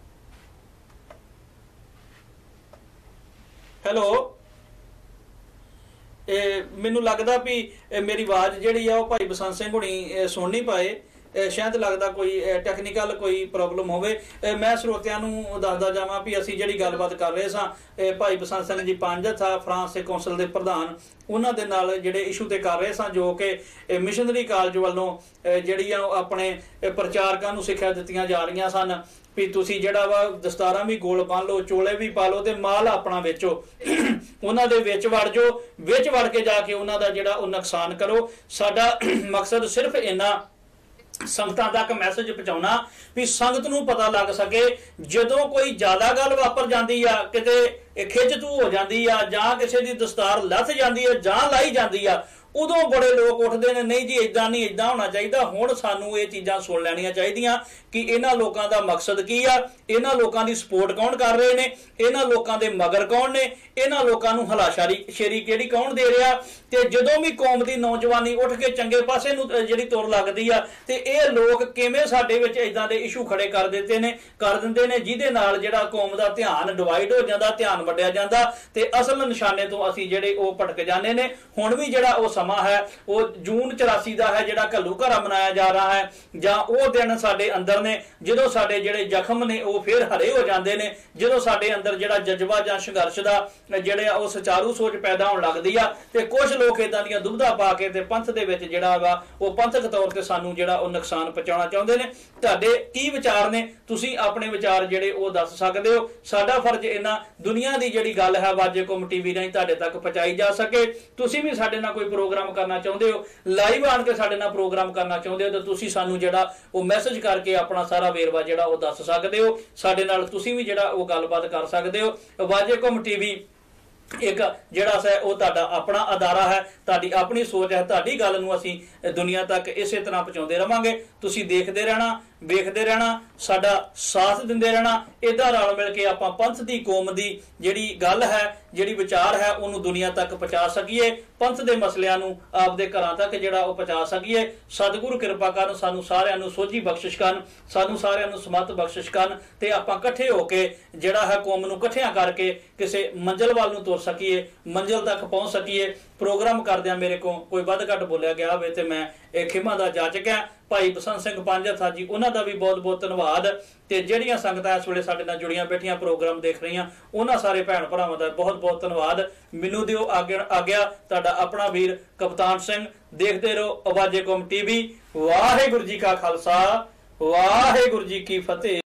ਹੈਲੋ, ਮੈਨੂੰ ਲੱਗਦਾ ਵੀ ਮੇਰੀ ਆਵਾਜ਼ ਜਿਹੜੀ ਆ ਉਹ ਭਾਈ ਬਸੰਤ ਸਿੰਘ ਹੁਣੀ ਸੁਣ ਨਹੀਂ ਪਾਏ, ਸ਼ਾਇਦ ਲੱਗਦਾ ਕੋਈ ਟੈਕਨੀਕਲ ਕੋਈ ਪ੍ਰੋਬਲਮ ਹੋਵੇ। ਮੈਂ ਸਰੋਤਿਆਂ ਨੂੰ ਦੱਸਦਾ ਜਾਵਾਂ ਵੀ ਅਸੀਂ ਜਿਹੜੀ ਗੱਲਬਾਤ ਕਰ ਰਹੇ ਸਾਂ, ਭਾਈ ਬਸੰਤ ਸਿੰਘ ਜੀ ਪੰਜਥਾ ਫਰਾਂਸ ਦੇ ਕੌਂਸਲ ਦੇ ਪ੍ਰਧਾਨ, ਉਹਨਾਂ ਦੇ ਨਾਲ ਜਿਹੜੇ ਇਸ਼ੂ ਤੇ ਕਰ ਰਹੇ ਸਾਂ, ਜੋ ਕਿ ਮਿਸ਼ਨਰੀ ਕਾਲਜ ਵੱਲੋਂ ਜਿਹੜੀਆਂ ਆਪਣੇ ਪ੍ਰਚਾਰਕਾਂ ਨੂੰ ਸਿੱਖਿਆ ਦਿੱਤੀਆਂ ਜਾ ਰਹੀਆਂ ਸਨ ਵੀ ਤੁਸੀਂ ਜਿਹੜਾ ਵਾ ਦਸਤਾਰਾਂ ਵੀ ਗੋਲ ਬੰਨ ਲਓ, ਚੋਲੇ ਵੀ ਪਾ ਲਓ, ਤੇ ਮਾਲ ਆਪਣਾ ਵੇਚੋ, ਉਹਨਾਂ ਦੇ ਵਿੱਚ ਵੜ ਜਾਓ, ਵਿੱਚ ਵੜ ਕੇ ਜਾ ਕੇ ਉਹਨਾਂ ਦਾ ਜਿਹੜਾ ਉਹ ਨੁਕਸਾਨ ਕਰੋ। ਸਾਡਾ ਮਕਸਦ ਸਿਰਫ ਇੰਨਾ ਸੰਗਤਾਂ ਤੱਕ ਮੈਸੇਜ ਪਹੁੰਚਾਉਣਾ ਵੀ ਸੰਗਤ ਨੂੰ ਪਤਾ ਲੱਗ ਸਕੇ, ਜਦੋਂ ਕੋਈ ਜ਼ਿਆਦਾ ਗੱਲ ਵਾਪਰ ਜਾਂਦੀ ਆ, ਕਿਤੇ ਖਿੱਚ ਤੂ ਹੋ ਜਾਂਦੀ ਆ, ਜਾਂ ਕਿਸੇ ਦੀ ਦਸਤਾਰ ਲੱਥ ਜਾਂਦੀ ਆ ਜਾਂ ਲਾਈ ਜਾਂਦੀ ਆ, ਉਦੋਂ ਬੜੇ ਲੋਕ ਉੱਠਦੇ ਨੇ, ਨਹੀਂ ਜੀ ਇਦਾਂ ਨਹੀਂ, ਇਦਾਂ ਹੋਣਾ ਚਾਹੀਦਾ। ਹੁਣ ਸਾਨੂੰ ਇਹ ਚੀਜ਼ਾਂ ਸੁਣ ਲੈਣੀਆਂ ਚਾਹੀਦੀਆਂ ਕਿ ਇਹਨਾਂ ਲੋਕਾਂ ਦਾ ਮਕਸਦ ਕੀ ਆ, ਇਹਨਾਂ ਲੋਕਾਂ ਦੀ ਸਪੋਰਟ ਕੌਣ ਕਰ ਰਹੇ ਨੇ, ਇਹਨਾਂ ਲੋਕਾਂ ਦੇ ਮਗਰ ਕੌਣ ਨੇ, ਇਹਨਾਂ ਲੋਕਾਂ ਨੂੰ ਹਲਾਸ਼ੇਰੀ ਕਿਹੜੀ ਕੌਣ ਦੇ ਰਿਹਾ। ਤੇ ਜਦੋਂ ਵੀ ਕੌਮ ਦੀ ਨੌਜਵਾਨੀ ਉੱਠ ਕੇ ਚੰਗੇ ਪਾਸੇ ਨੂੰ ਜਿਹੜੀ ਤੁਰ ਲੱਗਦੀ ਆ, ਤੇ ਇਹ ਲੋਕ ਕਿਵੇਂ ਸਾਡੇ ਵਿੱਚ ਇਦਾਂ ਦੇ ਇਸ਼ੂ ਖੜੇ ਕਰ ਦਿੰਦੇ ਨੇ ਜਿਹਦੇ ਨਾਲ ਜਿਹੜਾ ਕੌਮ ਦਾ ਧਿਆਨ ਡਿਵਾਈਡ ਹੋ ਜਾਂਦਾ, ਧਿਆਨ ਵੰਡਿਆ ਜਾਂਦਾ, ਤੇ ਅਸਲ ਨਿਸ਼ਾਨੇ ਤੋਂ ਅਸੀਂ ਜਿਹੜੇ ਉਹ ਭਟਕ ਜਾਂਦੇ ਨੇ। ਹੁਣ ਵੀ ਜਿਹੜਾ ਉਹ ਸਮਾਂ ਹੈ ਉਹ ਜੂਨ 84 ਦਾ ਹੈ, ਜਿਹੜਾ ਘੱਲੂ ਘਰਾ ਮਨਾਇਆ ਜਾ ਰਿਹਾ ਹੈ, ਜਾਂ ਉਹ ਦਿਨ ਸਾਡੇ ਅੰਦਰ ਨੇ ਜਦੋਂ ਸਾਡੇ ਜਿਹੜੇ ਜ਼ਖਮ ਨੇ ਉਹ ਫਿਰ ਹਰੇ ਹੋ ਜਾਂਦੇ ਨੇ, ਜਦੋਂ ਸਾਡੇ ਅੰਦਰ ਜਿਹੜਾ ਜਜ਼ਬਾ ਜਾਂ ਸੰਘਰਸ਼ ਦਾ ਜਿਹੜਾ ਉਹ ਸੁਚਾਰੂ ਸੋਚ ਪੈਦਾ ਹੋਣ ਲੱਗਦੀ ਆ। ਤੇ ਕੁਝ ਲੋਕ ਇਦਾਂ ਦੀਆਂ ਦੁਬਿਧਾ ਪਾ ਕੇ ਤੇ ਪੰਥ ਦੇ ਵਿੱਚ ਜਿਹੜਾ ਵਾ ਉਹ ਪੰਥਕ ਤੌਰ ਤੇ ਸਾਨੂੰ ਜਿਹੜਾ ਉਹ ਨੁਕਸਾਨ ਪਹੁੰਚਾਉਣਾ ਚਾਹੁੰਦੇ ਨੇ। ਤੁਹਾਡੇ ਕੀ ਵਿਚਾਰ ਨੇ? ਤੁਸੀਂ ਆਪਣੇ ਵਿਚਾਰ ਜਿਹੜੇ ਉਹ ਦੱਸ ਸਕਦੇ ਹੋ। ਸਾਡਾ ਫਰਜ਼ ਇਹਨਾਂ ਦੁਨੀਆ ਦੀ ਜਿਹੜੀ ਗੱਲ ਹੈ ਵਾਜੇ ਕੌਮ ਟੀਵੀ ਰਾਹੀਂ ਤੁਹਾਡੇ ਤੱਕ ਪਹੁੰਚਾਈ ਜਾ ਸਕੇ। ਤੁਸੀਂ ਵੀ ਸਾਡੇ ਨਾਲ ਕੋਈ ਪ੍ਰੋਗਰਾਮ ਕਰਨਾ ਚਾਹੁੰਦੇ ਹੋ, ਲਾਈਵ ਆਣ ਕੇ ਸਾਡੇ ਨਾਲ ਪ੍ਰੋਗਰਾਮ ਕਰਨਾ ਚਾਹੁੰਦੇ ਹੋ, ਤਾਂ ਤੁਸੀਂ ਸਾਨੂੰ ਜਿਹੜਾ ਉਹ ਮੈਸੇਜ ਕਰਕੇ ਆਪਣਾ ਸਾਰਾ ਵੇਰਵਾ ਜਿਹੜਾ ਉਹ ਦੱਸ ਸਕਦੇ ਹੋ। ਸਾਡੇ ਨਾਲ ਤੁਸੀਂ ਵੀ ਜਿਹੜਾ ਉਹ ਗੱਲਬਾਤ ਕਰ ਸਕਦੇ ਹੋ। ਵਾਜੇ ਕੌਮ ਟੀਵੀ ਇੱਕ ਜਿਹੜਾ ਹੈ ਉਹ ਤੁਹਾਡਾ ਆਪਣਾ ਅਦਾਰਾ ਹੈ, ਤੁਹਾਡੀ ਆਪਣੀ ਸੋਚ ਹੈ, ਤੁਹਾਡੀ ਗੱਲ ਨੂੰ ਅਸੀਂ ਦੁਨੀਆ ਤੱਕ ਇਸੇ ਤਰ੍ਹਾਂ ਪਹੁੰਚਾਉਂਦੇ ਰਵਾਂਗੇ। ਤੁਸੀਂ ਦੇਖਦੇ ਰਹਿਣਾ, ਵੇਖਦੇ ਰਹਿਣਾ, ਸਾਡਾ ਸਾਥ ਦਿੰਦੇ ਰਹਿਣਾ। ਇਹਦਾ ਰਲ ਮਿਲ ਕੇ ਆਪਾਂ ਪੰਥ ਦੀ, ਕੌਮ ਦੀ ਜਿਹੜੀ ਗੱਲ ਹੈ, ਜਿਹੜੀ ਵਿਚਾਰ ਹੈ, ਉਹਨੂੰ ਦੁਨੀਆ ਤੱਕ ਪਹੁੰਚਾ ਸਕੀਏ। ਪੰਥ ਦੇ ਮਸਲਿਆਂ ਨੂੰ ਆਪਦੇ ਘਰਾਂ ਤੱਕ ਜਿਹੜਾ ਉਹ ਪਹੁੰਚਾ ਸਕੀਏ। ਸਤਿਗੁਰੂ ਕਿਰਪਾ ਕਰਨ, ਸਾਨੂੰ ਸਾਰਿਆਂ ਨੂੰ ਸੋਝੀ ਬਖਸ਼ਿਸ਼ ਕਰਨ, ਸਾਨੂੰ ਸਾਰਿਆਂ ਨੂੰ ਸਮਤ ਬਖਸ਼ਿਸ਼ ਕਰਨ ਤੇ ਆਪਾਂ ਇਕੱਠੇ ਹੋ ਕੇ ਜਿਹੜਾ ਹੈ ਕੌਮ ਨੂੰ ਇਕੱਠਿਆਂ ਕਰਕੇ ਕਿਸੇ ਮੰਜ਼ਿਲ ਵੱਲ ਨੂੰ ਤੁਰ ਸਕੀਏ, ਮੰਜ਼ਿਲ ਤੱਕ ਪਹੁੰਚ ਸਕੀਏ। ਪ੍ਰੋਗਰਾਮ ਕਰਦਿਆਂ ਮੇਰੇ ਕੋਲ ਕੋਈ ਵੱਧ ਘੱਟ ਬੋਲਿਆ ਗਿਆ ਹੋਵੇ ਤੇ ਮੈਂ ਇਹ ਖਿਮਾ ਦਾ ਜਾਚਕ ਹਾਂ। ਭਾਈ ਬਸੰਤ ਸਿੰਘ ਪੰਜਥਾ ਜੀ, ਉਹਨਾਂ ਦਾ ਵੀ ਬਹੁਤ ਬਹੁਤ ਧੰਨਵਾਦ। ਤੇ ਜਿਹੜੀਆਂ ਸੰਗਤਾਂ ਇਸ ਵੇਲੇ ਸਾਡੇ ਨਾਲ ਜੁੜੀਆਂ ਬੈਠੀਆਂ, ਪ੍ਰੋਗਰਾਮ ਦੇਖ ਰਹੀਆਂ, ਉਹਨਾਂ ਸਾਰੇ ਭੈਣ ਭਰਾਵਾਂ ਦਾ ਬਹੁਤ ਬਹੁਤ ਧੰਨਵਾਦ। ਮੈਨੂੰ ਦਿਓ ਆਗਿਆ, ਤੁਹਾਡਾ ਆਪਣਾ ਵੀਰ ਕਪਤਾਨ ਸਿੰਘ। ਦੇਖਦੇ ਰਹੋ ਆਵਾਜ਼ੇ ਕੌਮ ਟੀਵੀ। ਵਾਹਿਗੁਰੂ ਜੀ ਕਾ ਖਾਲਸਾ, ਵਾਹਿਗੁਰੂ ਜੀ ਕੀ ਫਤਿਹ।